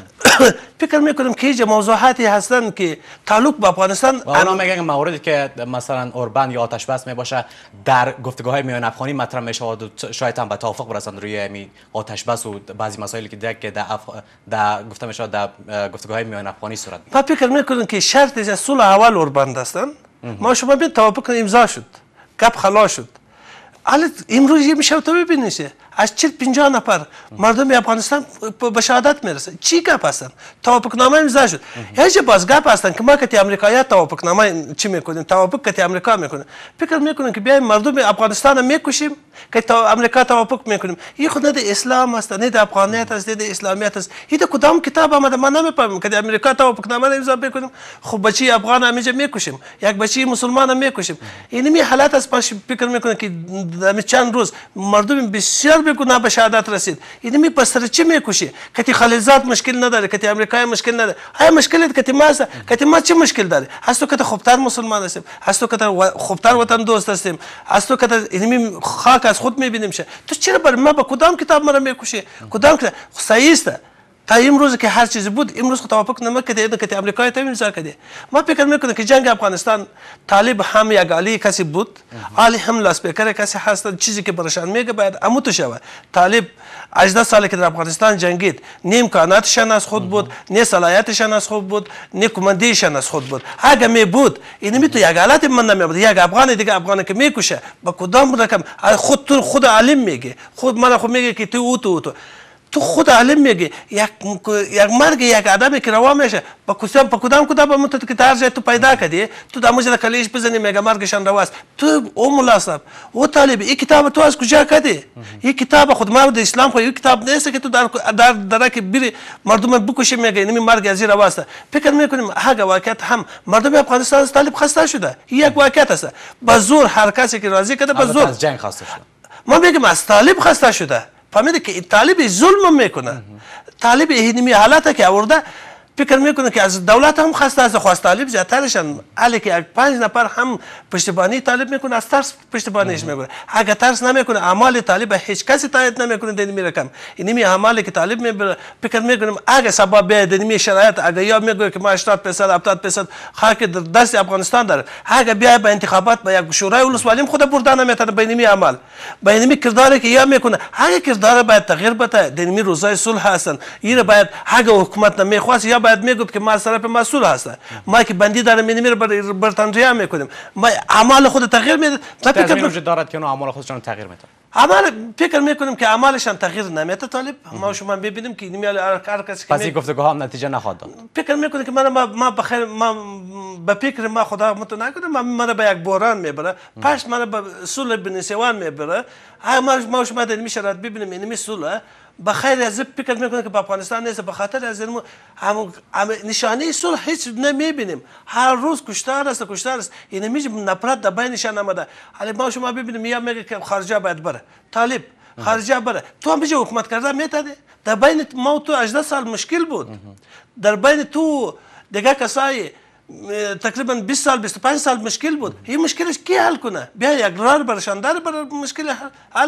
فکر میکنم که هیچ موضوعاتی هستن که تعلق به افغانستان و اونا میگن موردی که مثلا اوربند یا آتش بس می باشه در گفتگوهای میان افغانی مطرح میشه و شاید هم به توافق برسند روی امی آتش بس و بعضی مسائلی که دیگه در اف... در گفته میشه در گفتگوهای میان افغانی صورت ما فکر میکنم که شرط از صلح اول اوربند هستن. ما شما ببین توافق امضا شد گپ خلاص شد. حالا امروز یه میشه تو ببینید از چهل پنجاه نفر مردم افغانستان به شهادت میرسه. چی گپ هستن؟ توافقنامه امضا شد. هیچ باز گپ هستن که ما که امریکایی توافقنامه چی میکنیم؟ توافق که امریکا میکنه. فکر میکنیم که بیایم مردم افغانستان میکشیم که تا امریکا توافق میکنیم. این خود نه د اسلام است، نه د افغانیت است، نه د اسلامیت است. این د کدام کتاب آمده ما نمیفهمم که امریکا توافقنامه امضا بکنیم خب بچی افغان همیشه میکشیم، یک بچی مسلمان میکشیم. این می حالت است. پس فکر میکنم که در چند روز مردم بسیار بگونه به شهادت رسید. این می پس چی میکشه؟ کتی خلیزات مشکل نداره، کتی امریکای مشکل نداره. های مشکل کتی ما است، کتی ما چه مشکل داره؟ هست تو کتی خوبتر مسلمان هستیم، هست تو کتی خوبتر وطن دوست هستیم، هست تو کتی این خاک از خود میبینیم شه. تو چرا بر ما با کدام کتاب مرا میکشه؟ کدام کتاب صحیح است؟ تا امروز که هر چیزی بود امروز توافق نمیکرد اینا که امریکا تا امضا کرده. ما فکر میکنم که جنگ افغانستان طالب هم یک عالی کسی بود، عالی هم لاسپیکر کسی هست. چیزی که برشان میگه باید اموت شود. طالب هجده سالی که در افغانستان جنگید نه امکاناتشان از خود بود، نه صلاحیتشان از خود بود، نه کماندیشان از خود بود. اگه می بود این می تو یک حالت من نمیبود یک افغان دیگه افغانی که میکشه با کدام رقم خود تو خود عالم میگه، خود من خود میگه که تو او تو تو تو خود عالم میگه یک یک مرگ یک آدمی که روا میشه با کدام با کدام کدام با متت که ترجه تو پیدا کردی تو در موجود کلیش بزنی میگه مرگشان رواست. تو او ملاسب او طالب این کتاب تو از کجا کردی؟ این کتاب خود مرد اسلام خو این کتاب نیست که تو در در در که بری مردم بکشی میگه این مرگ از رواست. فکر میکنیم هاگه واقعیت هم مردم افغانستان از طالب خسته شده. یک واقعیت است. با زور هر کسی که راضی کرده با زور از جنگ خسته شده. ما میگم از طالب خسته شده. فهمیده که طالب ظلم میکنه. طالب اینمی حالته که آورده فکر میکنه که از دولت هم خسته است. خواست طالب زیادترشان علی که پنج نفر هم پشتیبانی طالب میکنه از ترس پشتیبانیش میکنه. اگه ترس نمیکنه اعمال طالب هیچ کسی تایید نمیکنه در اینمی رقم. اینمی اعمالی که طالب میبره فکر میکنم اگه سبب بیاد اینمی شرایط اگه یا میگه که ما هشتاد درصد هفتاد درصد خاک در دست افغانستان داره اگه بیاد به انتخابات با یک شورای ولسوالی خود برده نمیتونه به اینمی عمل به اینمی کرداری که یا میکنه اگه کردار باید تغییر بده در اینمی روزای صلح هستن. این باید اگه حکومت نمیخواست یا باید میگفت که ما طرف مسئول هستم. ما که بندی داریم میریم بر برتانریا میکنیم. ما اعمال خود تغییر میده. فکر وجود دارد که اونها اعمال خودشون تغییر میدن. اعمال فکر میکنیم که اعمالشان تغییر نمیده طالب. ما شما ببینیم که اینمیال هر کسی پس این گفتگوها هم نتیجه نخواهد داد. فکر میکنه که من ما بخیر ما به فکر ما خدا متو نکنه ما من به یک بحران میبره. پس من به صلح بنسیوان میبره. ما ما شما در میشه ببینیم اینمی صلح بخیر از فکر میکنه که با افغانستان نیست به خاطر از این هم نشانه صلح هیچ نمیبینیم. هر روز کشتار است کشتار است. این میشه نفرت در بینشان آمده. حالا ما شما ببینیم یا میگه که خارجه باید بره. طالب خارجه بره. تو هم بجای حکومت کرده میتادی. در بین ما و تو هجده سال مشکل بود. در بین تو دیگه کسایی تقریبا بیست سال بیست و پنج سال مشکل بود. این مشکلش کی حل کنه؟ بیا یک راه برشان داره برای مشکل حل.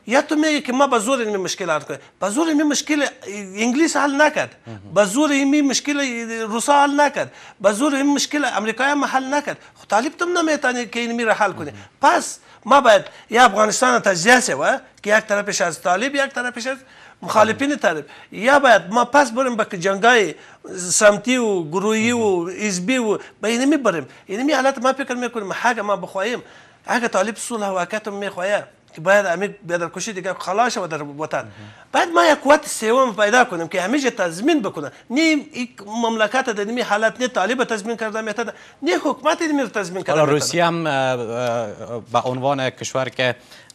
یا تو میگی که ما به زور این مشکل حل کنیم. به زور این مشکل انگلیس حل نکرد، به زور این مشکل روسا حل نکرد، به زور این مشکل امریکایی هم حل نکرد. خب طالب تم نمیتونی که این میره حل کنی. پس ما باید یا افغانستان تجزیه شوه که یک طرفش از طالب یک طرفش از مخالفین طالب، یا باید ما پس بریم به جنگای سمتی و گروهی و حزبی و به اینمی بریم. اینمی حالت ما فکر میکنیم اگه ما بخواهیم، اگه طالب صلح و حرکت میخواه که باید امی بدرکشی دیگه خلاص شود در وطن، باید ما یک قوت سوم پیدا کنیم که همیشه تضمین بکنه. نه مملکت در نمی حالت نه طالب تضمین کرده میتونه، نه حکومت نمی تضمین کرده. حالا روسیه هم به عنوان کشور که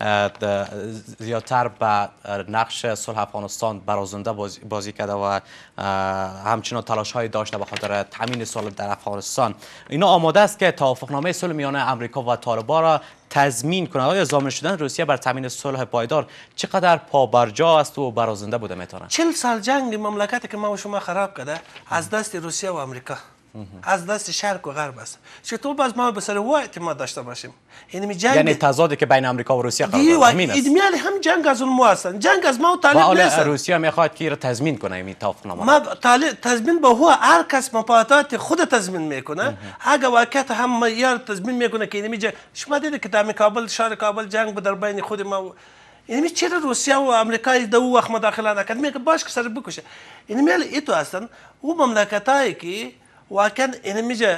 زیادتر به نقش صلح افغانستان برازنده بازی, بازی کرده و همچنان تلاش های داشته به خاطر تامین صلح در افغانستان، اینا آماده است که توافقنامه صلح میان امریکا و طالبان را تضمین کنند. آیا ضامن شدن روسیه بر تامین صلح پایدار چقدر پابرجا است و برازنده بوده میتونه؟ چهل سال جنگ مملکتی که ما و شما خراب کرده از دست روسیه و امریکا، از دست شرق و غرب است. چطور باز ما به سر او اعتماد داشته باشیم؟ یعنی جنگ، یعنی تضادی که بین امریکا و روسیه قرار داره همین است. ایدمیال هم جنگ از اون ما هستن، جنگ از ما و طالب نیست. روسیه میخواد که را تضمین کنه این توافقنامه. ما طالب تضمین به هو هر کس مفادات خود تضمین میکنه. اگه واقعیت هم یار تضمین میکنه که اینمی جنگ، شما دیدید که در کابل، شهر کابل جنگ در بین خود ما و اینمی چرا روسیه و امریکا در او وقت مداخله نکرد؟ میگه باش که سر بکشه. اینمیال ایتو هستن او مملکتایی که واقعا اینمیجا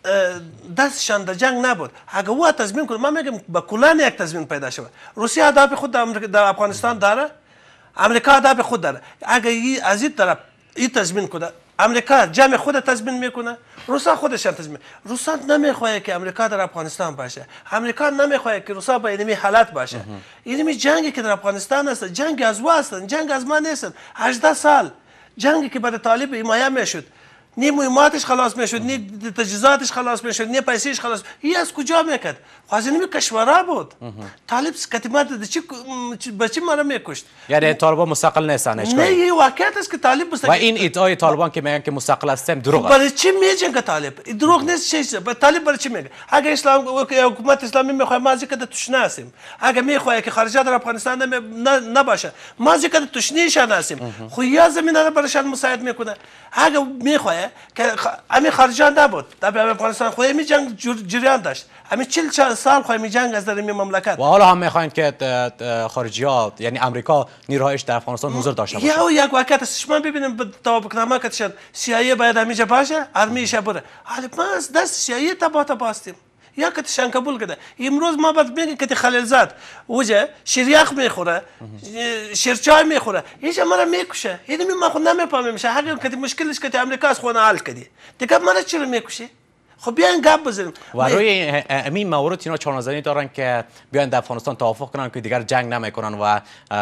دستشان در جنگ نبود. اگه او تضمین کنه، من میگم با کلان یک تضمین پیدا شود. روسیه هدف خود در افغانستان داره، امریکا هدف خود داره. اگه ای از این طرف این تضمین کنه، امریکا جمع خود تضمین میکنه، روسا خودشان تضمین. روسا نمیخواد که امریکا در افغانستان باشه، امریکا نمیخواد که روسا با اینمی حالت باشه. اینمی جنگی که در افغانستان است، جنگ از وا است، جنگ از ما نیست. هجده سال جنگی که برای طالب حمایه میشد، نی مهماتش خلاص میشد، نی تجهیزاتش خلاص میشد، نی پیسیش خلاص. این از کجا میکرد؟ خواهد اینمی کشورها بود. طالب کتیمات چی بچه ما را میکشت. یعنی طالبان مستقل نیستن؟ نه، این واقعیت است که طالب مستقل. و این ادعای طالبان که میگن که مستقل هستیم دروغ است. برای چی میجنگه طالب؟ دروغ نیست. چیز طالب برای چی میگه؟ اگه اسلام حکومت اسلامی میخواد ما زیکه توش ناسیم، اگه میخواد که خارجه در افغانستان نباشه ما زیکه توش نیشان هستیم، خو یا زمینه را برایشان مساعد میکنه. اگه میخواد که امی خارجان نبود در افغانستان، خو می جنگ جریان داشت. همین چهل سال خواهی می جنگ از در این مملکت. و حالا هم میخواین که خارجی ها یعنی امریکا نیروهایش در افغانستان حضور داشته باشه. یا یک واقعیت است. شما ببینیم به توافقنامه کتشن سیایی باید همیشه باشه، ارمیش بره. حالا ما از دست سیایی تبا تبا هستیم. یا کتشان قبول کرده. امروز ما باید بگیم که خلیلزاد اوجه شیریاخ میخوره، شیرچای میخوره، اینجا ما را میکشه. اینی ما خود نمیفهمیم میشه. هر کدی مشکلش که امریکا از خونه حل کردی. دیگه ما را چرا میکشی؟ خب بیاین گپ بزنیم. و روی همین مورد اینا چانه‌زنی دارن که بیاین در افغانستان توافق کنن که دیگر جنگ نمیکنن و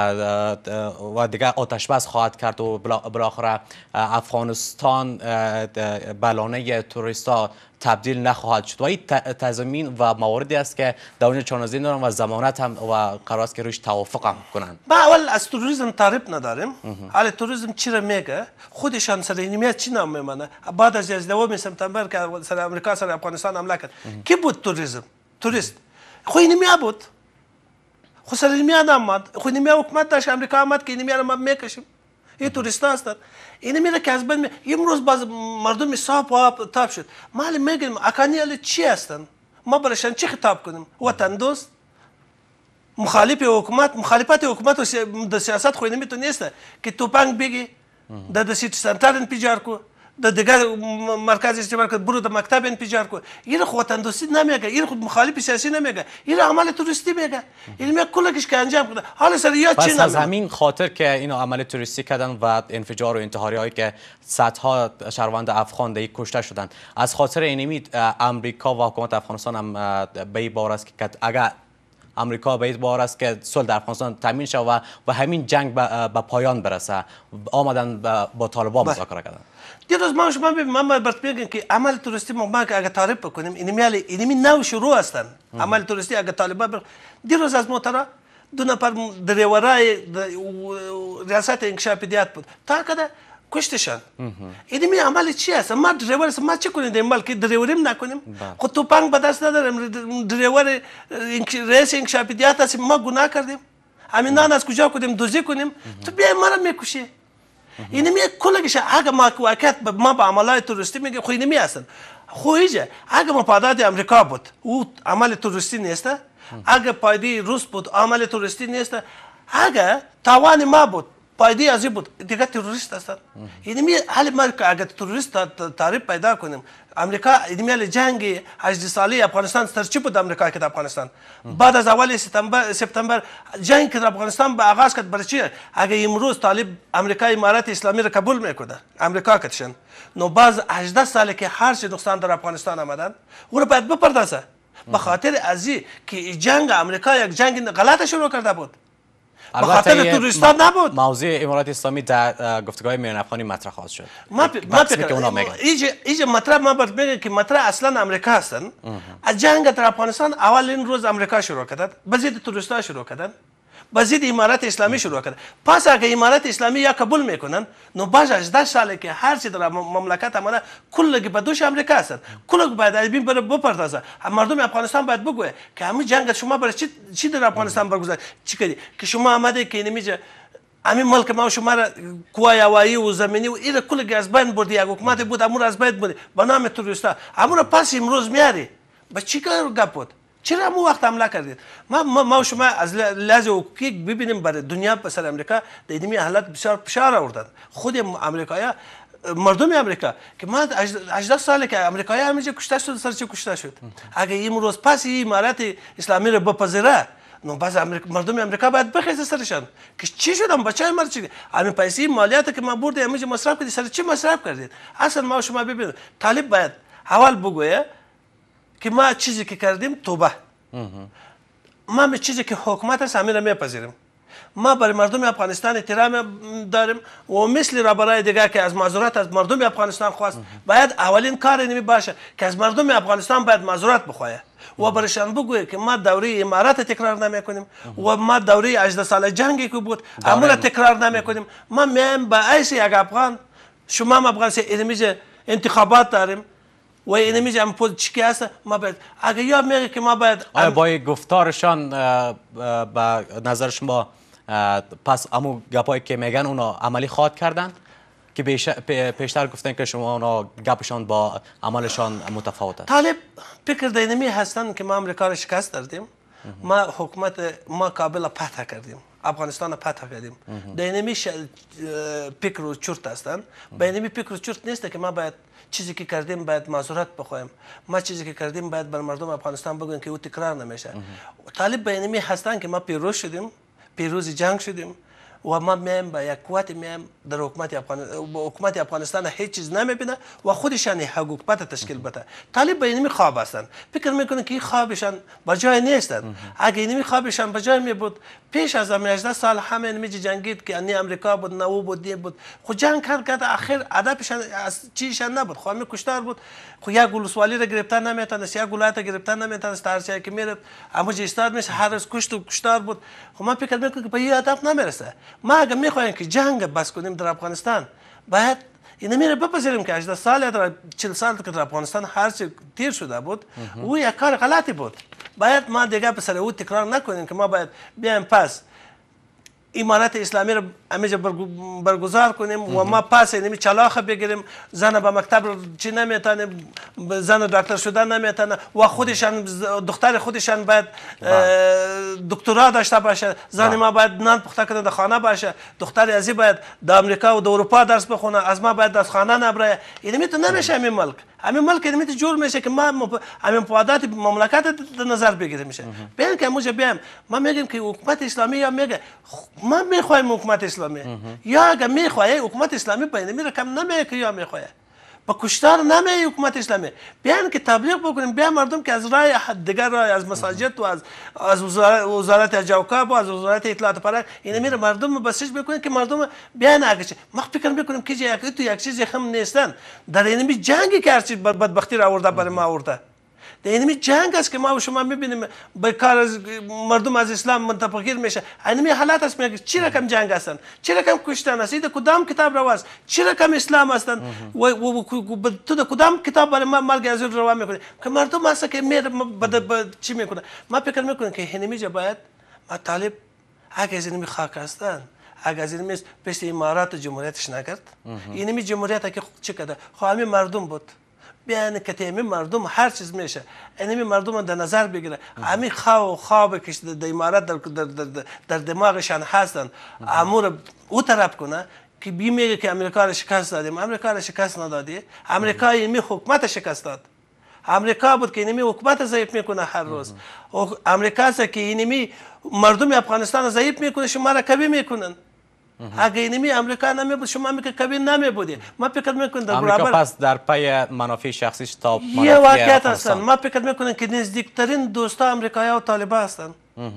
و دیگر آتش بس خواهد کرد و بالاخره افغانستان بلانه توریستا تبدیل نخواهد شد. و این تضمین و مواردی است که در اونجا چانه‌زنی دارن و ضمانت هم و قرار است که روش توافق هم کنن. ما اول از توریسم تعریف نداریم. حالا توریسم چی را میگه؟ خودشان سر اینمیت چی نام میمانه؟ بعد از یازدهم سپتامبر که سر امریکا سر افغانستان حمله کرد، کی بود توریسم؟ توریست. خو اینمیا بود. خو سر اینمیا نامد. خو اینمیا حکومت داشت امریکا آمد که اینمیا را ما میکشیم. این توریست هستند. اینی میره که از بین می... امروز باز مردم صاحب و تاب شد. ما میگیم اکانی چی هستند؟ ما برایشان چی خطاب کنیم؟ وطن دوست؟ مخالف حکومت، مخالفت حکومت و سیاست خو نمیتونه نیست که توپنگ بگی در دسیت سنتر انفجار کو، در دیگر مرکز استعمار کرد برو در مکتب انفجار کو. این خو وطن دوستی نمیگه، این خود مخالف سیاسی نمیگه، این عمل توریستی میگه. این میگه کلکش که انجام کرده. حالا سر یا چی نمیگه. از همین خاطر که اینا عمل توریستی کردن و انفجار و انتحاری هایی که صدها شهروند افغان در کشته شدند، از خاطر اینمی امریکا و حکومت افغانستان هم به این بار است که اگر امریکا به این بار است که صلح در افغانستان تامین شود و, و همین جنگ به پایان برسه، آمدن با طالبان مذاکره کردن. دیروز ما شما ببینیم، ما برات میگم که عمل توریستی ما که اگه تعریف بکنیم اینمی اینمی نو شروع هستن. عمل توریستی اگه طالبان دیروز از موترا دو نفر دریورای ریاست انکشافیات بود تا کده کشتشان. اینمی عمل چی هست؟ ما دریور ما چه کنیم در مال که دریوریم نکنیم؟ خود توپنگ به دست نداریم، دریور رئیس انکشافیات هستیم، ما گناه کردیم. همین نان از کجا کنیم دوزی کنیم تو بیا ما رو میکشی. اینمی کلگش اگه ما واقعیت ما به عملای تروریستی میگیم خو اینمی هستن. خو ایجا اگه مفادات امریکا بود او عمل تروریستی نیست. اگه پایدی روس بود عمل تروریستی نیست. اگه توان ما بود پایدی ازی بود دیگه تروریست هستن. اینمی حال ما اگه تروریست تعریف پیدا کنیم امریکا اینمی جنگ هجده ساله افغانستان سرچی بود امریکا که در افغانستان بعد از اول سپتامبر سپتامبر جنگ که در افغانستان به آغاز کرد برای چی اگه امروز طالب امریکا امارات اسلامی را قبول میکنه امریکا کتشن نو باز هجده ساله که هر چی نقصان در افغانستان آمدن اون باید بپردازه به خاطر ازی که جنگ امریکا یک جنگ غلط شروع کرده بود به خاطر توریستان نبود. موضوع امارات اسلامی در گفتگوهای میان افغانی مطرح خواهد شد. ما ما فکر ایج ایج مطرح ما برات میگم که مطرح اصلا امریکا هستن. از جنگ در افغانستان اولین روز امریکا شروع کرد. بزید توریستا شروع کردن. بزید امارات اسلامی شروع کرد. پس اگه امارات اسلامی یا قبول میکنن نو باز هجده ساله که هر چی در مملکت امانه کلگی به دوش امریکا هستن. کلگ باید از بین بره بپردازه. مردم افغانستان باید بگوه که همین جنگ شما برای چی چی در افغانستان برگزار چی کردی که شما آمده که نمیشه همین ملک ما شما را قوای هوایی و زمینی و این کلگی از بین بردی یک حکومت بود امور از بین بردی به نام توریستا امور پس امروز میاری به چی کار گپ بود چرا همون وقت حمله کردید ما ما شما از لحاظ حقوقی ببینیم برای دنیا به سر امریکا در اینمی حالت بسیار فشار آوردن خود امریکایا مردم امریکا که ما هجده ساله که امریکایی همیشه کشته شد سر چی کشته شد اگه این روز پس این امارات اسلامی رو بپذیره نو باز مردم امریکا باید بخیزه سرشان که چی شدم بچه مرد چی همین پیسی مالیات که ما برده همیشه مصرف کردید سر چی مصرف کردید اصلا ما شما ببینید طالب باید اول بگویه که ما چیزی که کردیم توبه ما به چیزی که حکومت است همین را میپذیریم ما برای مردم افغانستان احترام داریم و مثل را برای دیگه که از معذرت از مردم افغانستان خواست باید اولین کار اینمی باشه که از مردم افغانستان باید معذرت بخواه و برایشان بگویه که ما دوره امارات تکرار نمیکنیم و ما دوره هجده ساله جنگی که بود امور تکرار نمیکنیم ما میایم به ایس یک افغان شما هم افغانستان اینمی انتخابات داریم و اینمی جمع پول چی هست ما باید اگه یا میگه که ما باید آیا با گفتارشان به نظر شما پس امو گپایی که میگن اونا عملی خواهد کردن که پیشتر گفتن که شما اونا گپشان با عملشان متفاوت است طالب فکر دینمی هستن که ما امریکا را شکست دادیم ما حکومت ما کابل فتح کردیم افغانستان فتح کردیم دینمی فکر و چرت هستن بینمی فکر و چرت نیست که ما باید چیزی که کردیم باید معذرت بخوایم ما چیزی که کردیم باید بر مردم افغانستان بگوییم که او تکرار نمیشه طالب بینمی هستن که ما پیروز شدیم پیروز جنگ شدیم و ما میایم با یک قوت میایم در حکومت افغانستان حکومت افغانستان هیچ چیز نمیبینه و خودشان حقوقت تشکیل بده طالب به اینمی خواب هستن فکر میکنن که این خوابشان با جای نیستن اگه اینمی خوابشان با جای می بود پیش از هجده سال همه اینمی جنگید که انی امریکا بود نو بود دی بود خود جنگ کرد که آخر هدفشان از چیشان نبود خو می کشتار بود خو یک ولسوالی را گرفتن نمیتونست یک ولایت گرفتن نمیتونست هر چیزی که میره اما استاد میشه هر روز کشت و کشتار بود خو ما فکر میکنم که به این هدف نمیرسه ما اگه میخوایم که جنگ بس کنیم در افغانستان باید این میره بپذیریم که هجده سال در چهل سال که در افغانستان هر چی تیر شده بود او یک کار غلطی بود باید ما دیگه به سر او تکرار نکنیم که ما باید بیایم پس امارات اسلامی رو همیشه برگزار کنیم و ما پس اینمی چلاخه بگیریم زن به مکتب چی نمیتونه زن دکتر شدن نمیتونه و خودشان دختر خودشان باید دکترا داشته باشه زن ما باید نان پخته کنه در خانه باشه دختر ازی باید در امریکا و در اروپا درس بخونه از ما باید از خانه نبره اینمی تو نمیشه همین ملک همین ملک اینمی تو جور میشه که ما همین مفادات مملکت در نظر بگیریم میشه ببین که موجه بیام ما میگیم که حکومت اسلامی یا میگه ما میخوایم حکومت اسلامی یا اگه میخوای حکومت اسلامی با اینمی رقم نمیگه که یا میخوای با کشتار نمیگه حکومت اسلامی بیان که تبلیغ بکنیم بیان مردم که از راه دیگر راه از مساجد و از از وزارت جوکاب و از وزارت اطلاعات فرهنگ اینمی مردم بسیج بکنیم که مردم بیان اگه ما فکر میکنیم که یک تو یک چیزی هم نیستن در اینمی جنگی که هرچی بدبختی را آورده برای ما آورده در اینمی جنگ است که ما و شما میبینیم به کار از مردم از اسلام منتفقیر میشه اینمی حالت است میگه چی رقم جنگ هستن چی رقم کشتن است این کدام کتاب رواست چی رقم اسلام هستن و تو در کدام کتاب برای ما مرگ از روا میکنه که مردم هست که میره چی میکنه ما فکر میکنیم که اینمی جا باید ما طالب اگه از اینمی خاک هستن، اگه از اینمی پشت امارات جمهوریتش نکرد، اینمی جمهوریت که چه کرده؟ خب همین مردم بود. بیان که تیمی مردم هر چیز میشه، اینمی مردم در نظر بگیره. همین خواب و خواب که در امارات در, در, در, در دماغشان هستن، امور او طرف کنه که بی میگه که امریکا را شکست دادیم. امریکا را شکست ندادی. امریکا اینمی حکومت شکست داد. امریکا بود که اینمی حکومت ضعیف میکنه هر روز. امریکا است که اینمی مردم افغانستان ضعیف میکنه، شما را قوی میکنن. اگه اینمی امریکا نمیبود شما میگه قوی نمیبودی. ما فکر میکنم در امریکا برابر پس در پی منافع شخصیش تا یه واقعیت هستن. ما فکر میکنم که نزدیکترین دوستا امریکایی و طالبان هستن.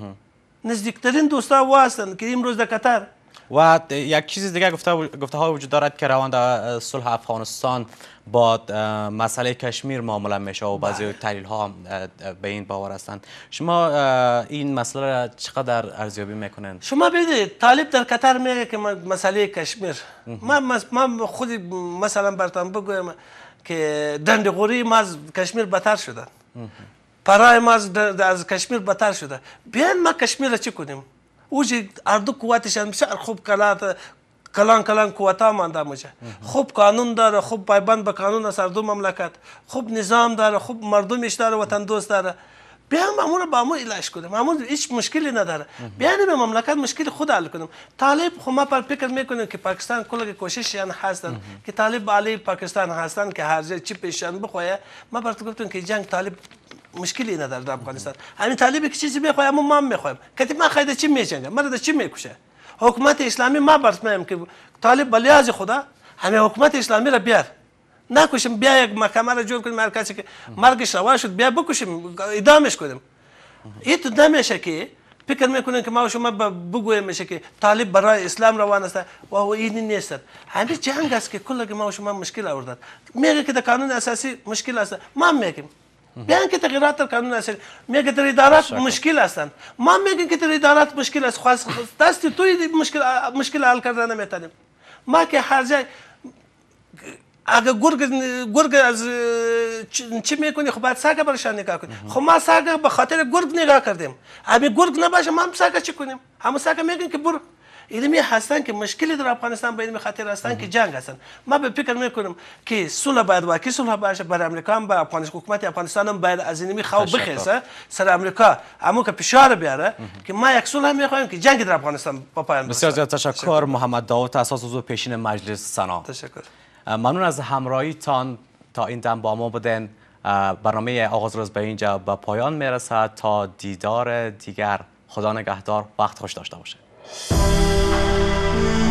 نزدیکترین دوستا و هستن که امروز در قطر. و یک چیز دیگه گفته گفته ها وجود دارد که روند صلح افغانستان با مسئله کشمیر معامله میشه و بعضی تحلیل ها به این باور هستند. شما این مسئله را چقدر ارزیابی میکنین؟ شما ببینید طالب در قطر میگه که مسئله کشمیر، ما ما خود مثلا براتون بگویم که دندقوری ما از کشمیر بدتر شدن، پرای ما از کشمیر بدتر شده. بیان ما کشمیر را چی کنیم؟ اوجی اردو قوتشان بسیار خوب کلات کلان کلان قوتا مانده میشه. خوب قانون داره، خوب پایبند به قانون است دو مملکت، خوب نظام داره، خوب مردمش داره، وطن دوست داره. بیایم امور رو با امور علاج کنیم. امور هیچ مشکلی نداره. بیایم به مملکت مشکل خود حل کنیم. طالب خب ما پر فکر میکنیم که پاکستان کل کوشش یان هستن که طالب علی پاکستان هستن که هر جای چی پیشان بخواه. ما برات گفتم که جنگ طالب مشکلی نداره در افغانستان. همین طالبی که چیزی بخواه اما ما میخوایم. که ما خیلی چی میجنگه؟ ما در چی میکشه؟ حکومت اسلامی ما برات میگم که طالب بلیاز خدا همه حکومت اسلامی را بیار. نکشیم، بیا یک محکمه را جور کنیم، هر کسی که مرگش روا شد بیا بکشیم، ادامش کنیم. این تو نمیشه که فکر میکنن که ما شما بگویم میشه که طالب برای اسلام روان است و این نیست. همین جنگ است که کلا ما شما مشکل آورد. میگه که در قانون اساسی مشکل است، ما میگیم بیان که تغییرات در قانون اساسی میگه در ادارات مشکل هستند، ما میگیم که در ادارات مشکل است. خاص دست توی مشکل مشکل حل کردن نمیتونیم. ما که هر جای اگه گرگ گرگ از چی میکنی خب باید سگ برشان نگاه کنی. خب ما سگ به خاطر گرگ نگاه کردیم، همین گرگ نباشه ما هم سگ چی کنیم؟ همون سگ میگن که برو. اینمی هستن که مشکلی در افغانستان به این خاطر هستن که جنگ هستن. ما به فکر میکنم که صلح باید واقعی صلح باشه. برای امریکا هم، برای افغانستان حکومت افغانستان هم باید از اینمی خواب بخیسه سر امریکا، اما که فشار بیاره که ما یک صلح میخوایم که جنگ در افغانستان با پایان برسه. بسیار زیاد تشکر محمد داوود، اساس عضو پیشین مجلس سنا. تشکر. ممنون از همراهیتان تا این دم با ما بودین. برنامه آغاز روز به اینجا به پایان میرسد. تا دیدار دیگر خدا نگهدار، وقت خوش داشته باشه.